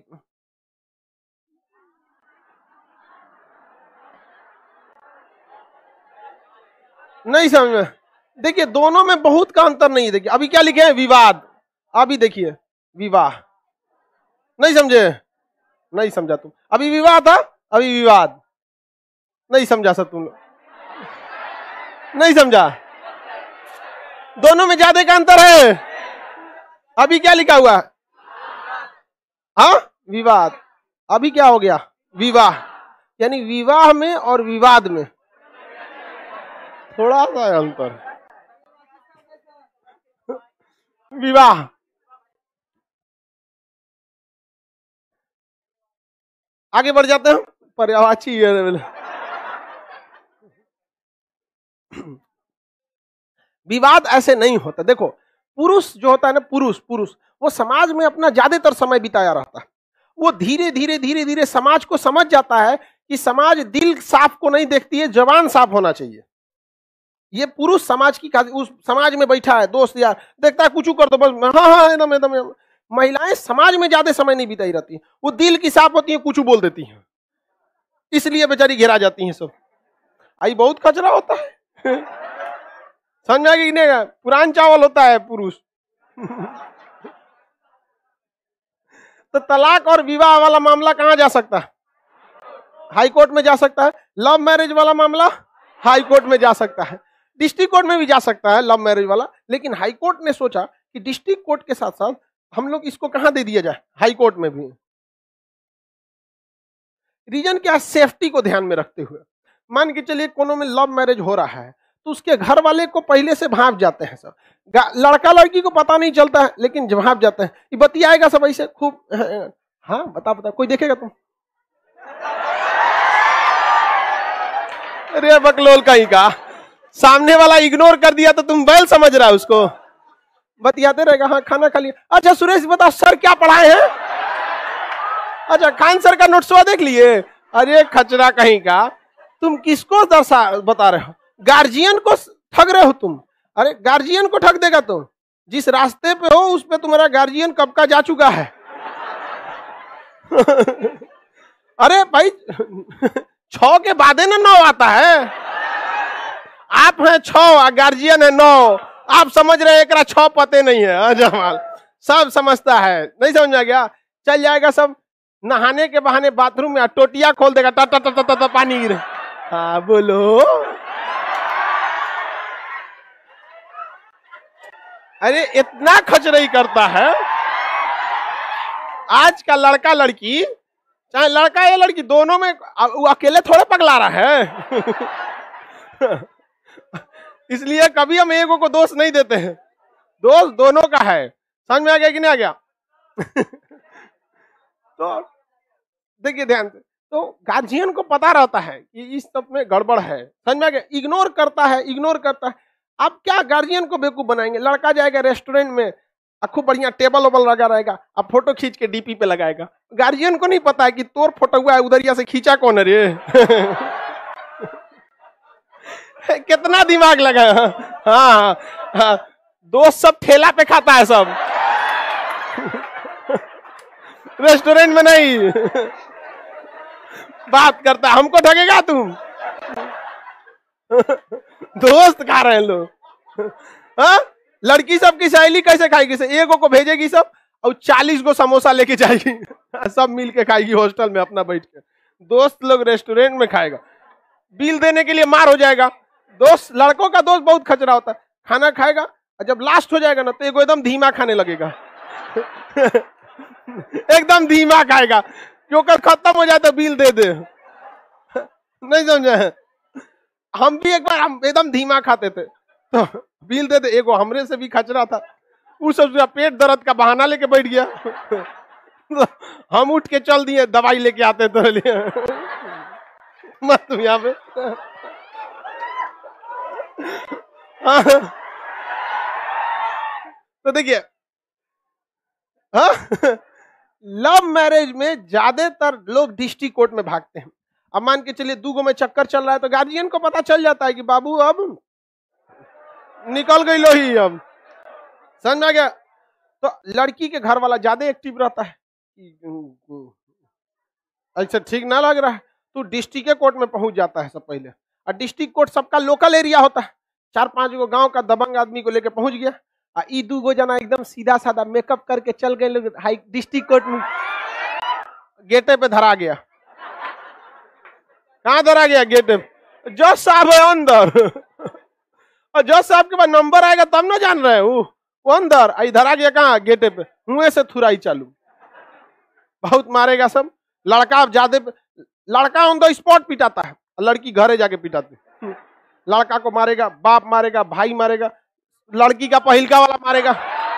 नहीं समझ में, देखिए दोनों में बहुत का अंतर नहीं है। देखिए अभी क्या लिखे हैं, विवाद। अभी देखिए विवाह, नहीं समझे, नहीं समझा तुम। अभी विवाह था, अभी विवाद, नहीं समझा सब तुम, नहीं समझा। दोनों में ज्यादा का अंतर है। अभी क्या लिखा हुआ है, हाँ विवाद। अभी क्या हो गया, विवाह। यानी विवाह में और विवाद में थोड़ा सा अंतर। विवाह, आगे बढ़ जाते हैं। पर्यावाची विवाद ऐसे नहीं होता। देखो पुरुष जो होता है ना, पुरुष पुरुष वो समाज में अपना ज्यादातर समय बिताया रहता है। वो धीरे धीरे धीरे धीरे समाज को समझ जाता है कि समाज दिल साफ को नहीं देखती है, जवान साफ होना चाहिए। ये पुरुष समाज की, उस समाज में बैठा है, दोस्त यार देखता है कुछ कर दो बस, हाँ हाँ एकदम एकदम। महिलाएं समाज में ज्यादा समय नहीं बिताई रहती, वो दिल की साफ होती है, कुछ बोल देती हैं, इसलिए बेचारी घेरा जाती हैं सब। आई बहुत कचरा होता है समझा कि नहीं, पुरान चावल होता है पुरुष तो तलाक और विवाह वाला मामला कहां जा सकता है, हाई कोर्ट में जा सकता है। लव मैरिज वाला मामला हाई कोर्ट में जा सकता है, डिस्ट्रिक्ट कोर्ट में भी जा सकता है लव मैरिज वाला। लेकिन हाई कोर्ट ने सोचा कि डिस्ट्रिक्ट कोर्ट के साथ साथ हम लोग इसको कहां दे दिया जाए, हाई कोर्ट में भी। रीजन क्या है, सेफ्टी को ध्यान में रखते हुए। मान के चलिए कोनो में लव मैरिज हो रहा है तो उसके घर वाले को पहले से भाप जाते हैं सब, लड़का लड़की को पता नहीं चलता है लेकिन भाप जाते हैं, ये बतियाएगा सब ऐसे खूब, हाँ बता बता, कोई देखेगा तुम, अरे बकलोल कहीं का, सामने वाला इग्नोर कर दिया तो तुम बैल समझ रहा है उसको, बतियाते रहेगा। हाँ खाना खा लिया, अच्छा सुरेश बता सर क्या पढ़ाए हैं, अच्छा खान सर का नोट्सवा देख लिए। अरे खचरा कहीं का, तुम किसको दर्शा बता रहे हो, गार्जियन को ठग रहे हो तुम। अरे गार्जियन को ठग देगा तुम, जिस रास्ते पे हो उस पे तुम्हारा गार्जियन कब का जा चुका है अरे भाई छह के बाद ना नौ आता है, आप हैं छह, गार्जियन है नौ, आप समझ रहे एक छह पते नहीं है, जमाल सब समझता है, नहीं समझ आ गया। चल जाएगा सब नहाने के बहाने बाथरूम में, टोटिया खोल देगा, टा टा टा टा टा पानी गिरे। हाँ बोलो, अरे इतना खचरई करता है आज का लड़का लड़की, चाहे लड़का या लड़की दोनों में, वो अकेले थोड़े पगला रहा है इसलिए कभी हम एगो को दोष नहीं देते हैं, दोष दोनों का है। समझ में आ गया कि नहीं आ गया तो देखिए ध्यान से, तो गार्जियन को पता रहता है कि इस सब में गड़बड़ है, समझ में आ गया, इग्नोर करता है, इग्नोर करता है। अब क्या गार्जियन को बेवकूफ बनाएंगे, लड़का जाएगा रेस्टोरेंट में, खूब बढ़िया टेबल वबल लगा रहेगा, अब फोटो खींच के डीपी पे लगाएगा, गार्जियन को नहीं पता है कि तोर फोटो हुआ है उधरिया से खींचा कौन है रे कितना दिमाग लगा। हाँ हाँ, दोस्त सब ठेला पे खाता है सब रेस्टोरेंट में नहीं बात करता, हमको ठगेगा तुम दोस्त खा रहे हैं लोग। हाँ लड़की सब की सहेली कैसे खाएगी, से एगो को भेजेगी सब और चालीस गो समोसा लेके जाएगी सब मिल के खाएगी हॉस्टल में अपना बैठ के, दोस्त लोग रेस्टोरेंट में खाएगा, बिल देने के लिए मार हो जाएगा। दोस्त, लड़कों का दोस्त बहुत खचरा होता है, खाना खाएगा और जब लास्ट हो जाएगा ना तो एगो एकदम धीमा खाने लगेगा एकदम धीमा खाएगा, क्योंकि खत्म हो जाए तो बिल दे दे नहीं समझे, हम भी एक बार हम एकदम धीमा खाते थे तो बिल दे दे, एगो हमरे से भी खचरा था, उस पेट दर्द का बहाना लेके बैठ गया तो हम उठ के चल दिए, दवाई लेके आते तो लिए मत तुम यहाँ पे तो देखिए लव मैरिज में ज्यादातर लोग डिस्ट्रिक्ट कोर्ट में भागते हैं। अब मान के चलिए दूगो में चक्कर चल रहा है तो गार्जियन को पता चल जाता है कि बाबू अब निकल गई लोही, अब समझ आ गया। तो लड़की के घर वाला ज्यादा एक्टिव रहता है। अच्छा ठीक ना लग रहा है तो डिस्ट्रिक्ट कोर्ट में पहुंच जाता है सब पहले, और डिस्ट्रिक्ट कोर्ट सबका लोकल एरिया होता है, चार पांच गो गांव का दबंग आदमी को लेके पहुंच गया, और ई दू गो जना एकदम सीधा साधा मेकअप करके चल गए लोग हाई डिस्ट्रिक्ट कोर्ट में, गेटे पे धरा गया। कहाँ धरा गया? गेटे पे। जज साहब है अंदर और जज साहब के पास नंबर आएगा तब ना जान रहे हैं वो अंदर, इधर आ गया कहाँ? गेटे पे। मुंह से थुराई चालू, बहुत मारेगा सब। लड़का ज्यादा, लड़का ऑन द स्पॉट पिटाता है, लड़की घरे जाके पिटाती। लड़का को मारेगा, बाप मारेगा, भाई मारेगा, लड़की का पहिलका वाला मारेगा,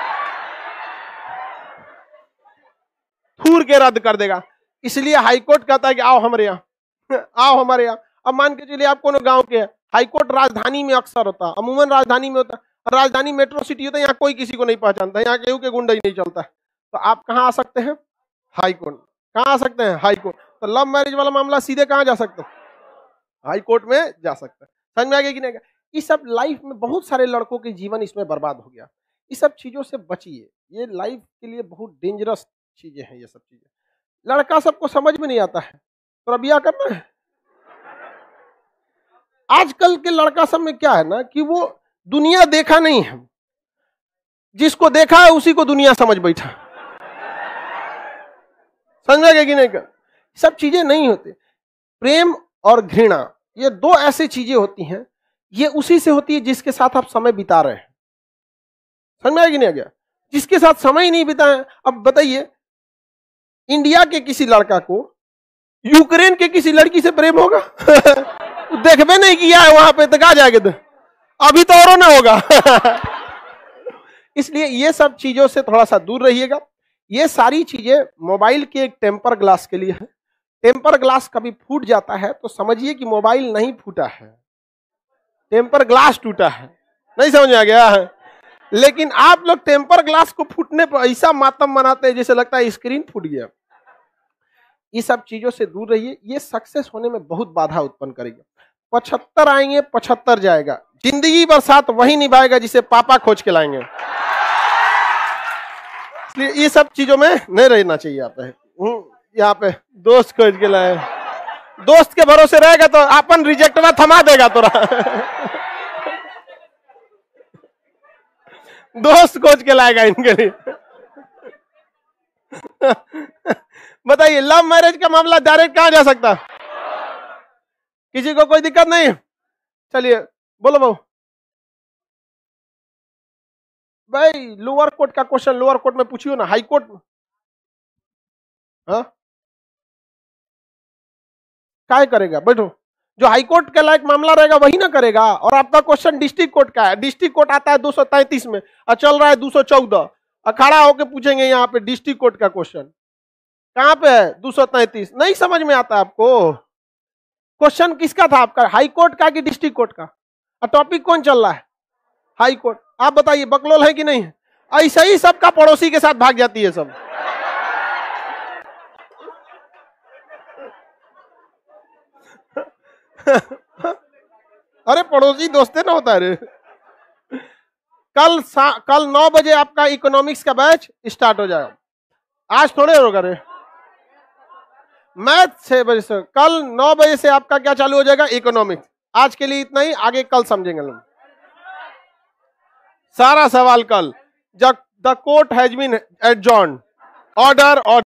थूर के रद्द कर देगा। इसलिए हाईकोर्ट कहता है कि आओ हमारे यहाँ, आओ हमारे यहाँ। अब मान के चलिए आप कोनो गांव के हैं, हाईकोर्ट राजधानी में अक्सर होता है, अमूमन राजधानी में होता है, राजधानी मेट्रो सिटी होता है, यहाँ कोई किसी को नहीं पहचानता, यहाँ केहू के गुंडा ही नहीं चलता है, तो आप कहाँ आ सकते हैं? हाईकोर्ट। कहाँ आ सकते हैं? हाईकोर्ट। तो लव मैरिज वाला मामला सीधे कहाँ जा सकते हैं? हाईकोर्ट में जा सकता है। समझ में आ गया कि नहीं? इस सब लाइफ में बहुत सारे लड़कों के जीवन इसमें बर्बाद हो गया। इस सब चीजों से बचिए, ये लाइफ के लिए बहुत डेंजरस चीजें हैं ये सब चीजें। लड़का सबको समझ में नहीं आता है, तो बिया करना है। आजकल के लड़का सब में क्या है ना कि वो दुनिया देखा नहीं है, जिसको देखा है उसी को दुनिया समझ बैठा। समझ गए कि नहीं? कर सब चीजें नहीं होती। प्रेम और घृणा ये दो ऐसी चीजें होती हैं, ये उसी से होती है जिसके साथ आप समय बिता रहे हैं। समझ में आया कि नहीं आ गया? जिसके साथ समय ही नहीं बिताए। अब बताइए, इंडिया के किसी लड़का को यूक्रेन के किसी लड़की से प्रेम होगा? देखबे नहीं किया है वहां पे, तो कहा जाएगा? तो अभी तो और ना होगा। इसलिए ये सब चीजों से थोड़ा सा दूर रहिएगा। ये सारी चीजें मोबाइल के एक टेम्पर ग्लास के लिए है। टेम्पर ग्लास कभी फूट जाता है तो समझिए कि मोबाइल नहीं फूटा है, टेम्पर ग्लास टूटा है। नहीं समझ में आ गया है? लेकिन आप लोग टेम्पर ग्लास को फूटने पर ऐसा मातम मनाते हैं जैसे लगता है स्क्रीन फूट गया। ये सब चीजों से दूर रहिए, ये सक्सेस होने में बहुत बाधा उत्पन्न करेगा। पचहत्तर आएंगे, पचहत्तर जाएगा, जिंदगी भर साथ वही निभाएगा जिसे पापा खोज के लाएंगे। इसलिए ये सब चीजों में नहीं रहना चाहिए। यहाँ पे यहाँ पे दोस्त खोज के लाए, दोस्त के भरोसे रहेगा तो अपन रिजेक्टवा थमा देगा तोरा। दोस्त खोज के लाएगा इनके लिए। बताइए, लव मैरिज का मामला डायरेक्ट कहां जा सकता? किसी को कोई दिक्कत नहीं? चलिए बोलो बहु भाई, लोअर कोर्ट का क्वेश्चन लोअर कोर्ट में पूछियो ना, हाई कोर्ट में हाँ क्या करेगा? बैठो, जो हाई कोर्ट के लायक मामला रहेगा वही ना करेगा। और आपका क्वेश्चन डिस्ट्रिक्ट कोर्ट का है, डिस्ट्रिक्ट कोर्ट आता है दो सौ तैंतीस में और चल रहा है दो सौ चौदह। अखाड़ा होके पूछेंगे यहाँ पे डिस्ट्रिक्ट कोर्ट का क्वेश्चन कहाँ पे है? दो सौ तैंतीस। नहीं समझ में आता आपको? क्वेश्चन किसका था आपका, हाई कोर्ट का कि डिस्ट्रिक्ट कोर्ट का? और टॉपिक कौन चल रहा है? High court. आप बताइए बकलोल है कि नहीं? ऐसा ही सबका पड़ोसी के साथ भाग जाती है सब। अरे पड़ोसी दोस्ते ना होता है रे। कल कल नौ बजे आपका इकोनॉमिक्स का बैच स्टार्ट हो जाएगा। आज थोड़े होगा रे, मैथ छह बजे से, कल नौ बजे से आपका क्या चालू हो जाएगा? इकोनॉमिक्स। आज के लिए इतना ही, आगे कल समझेंगे लोग सारा सवाल कल। जब the court has been adjourned, order और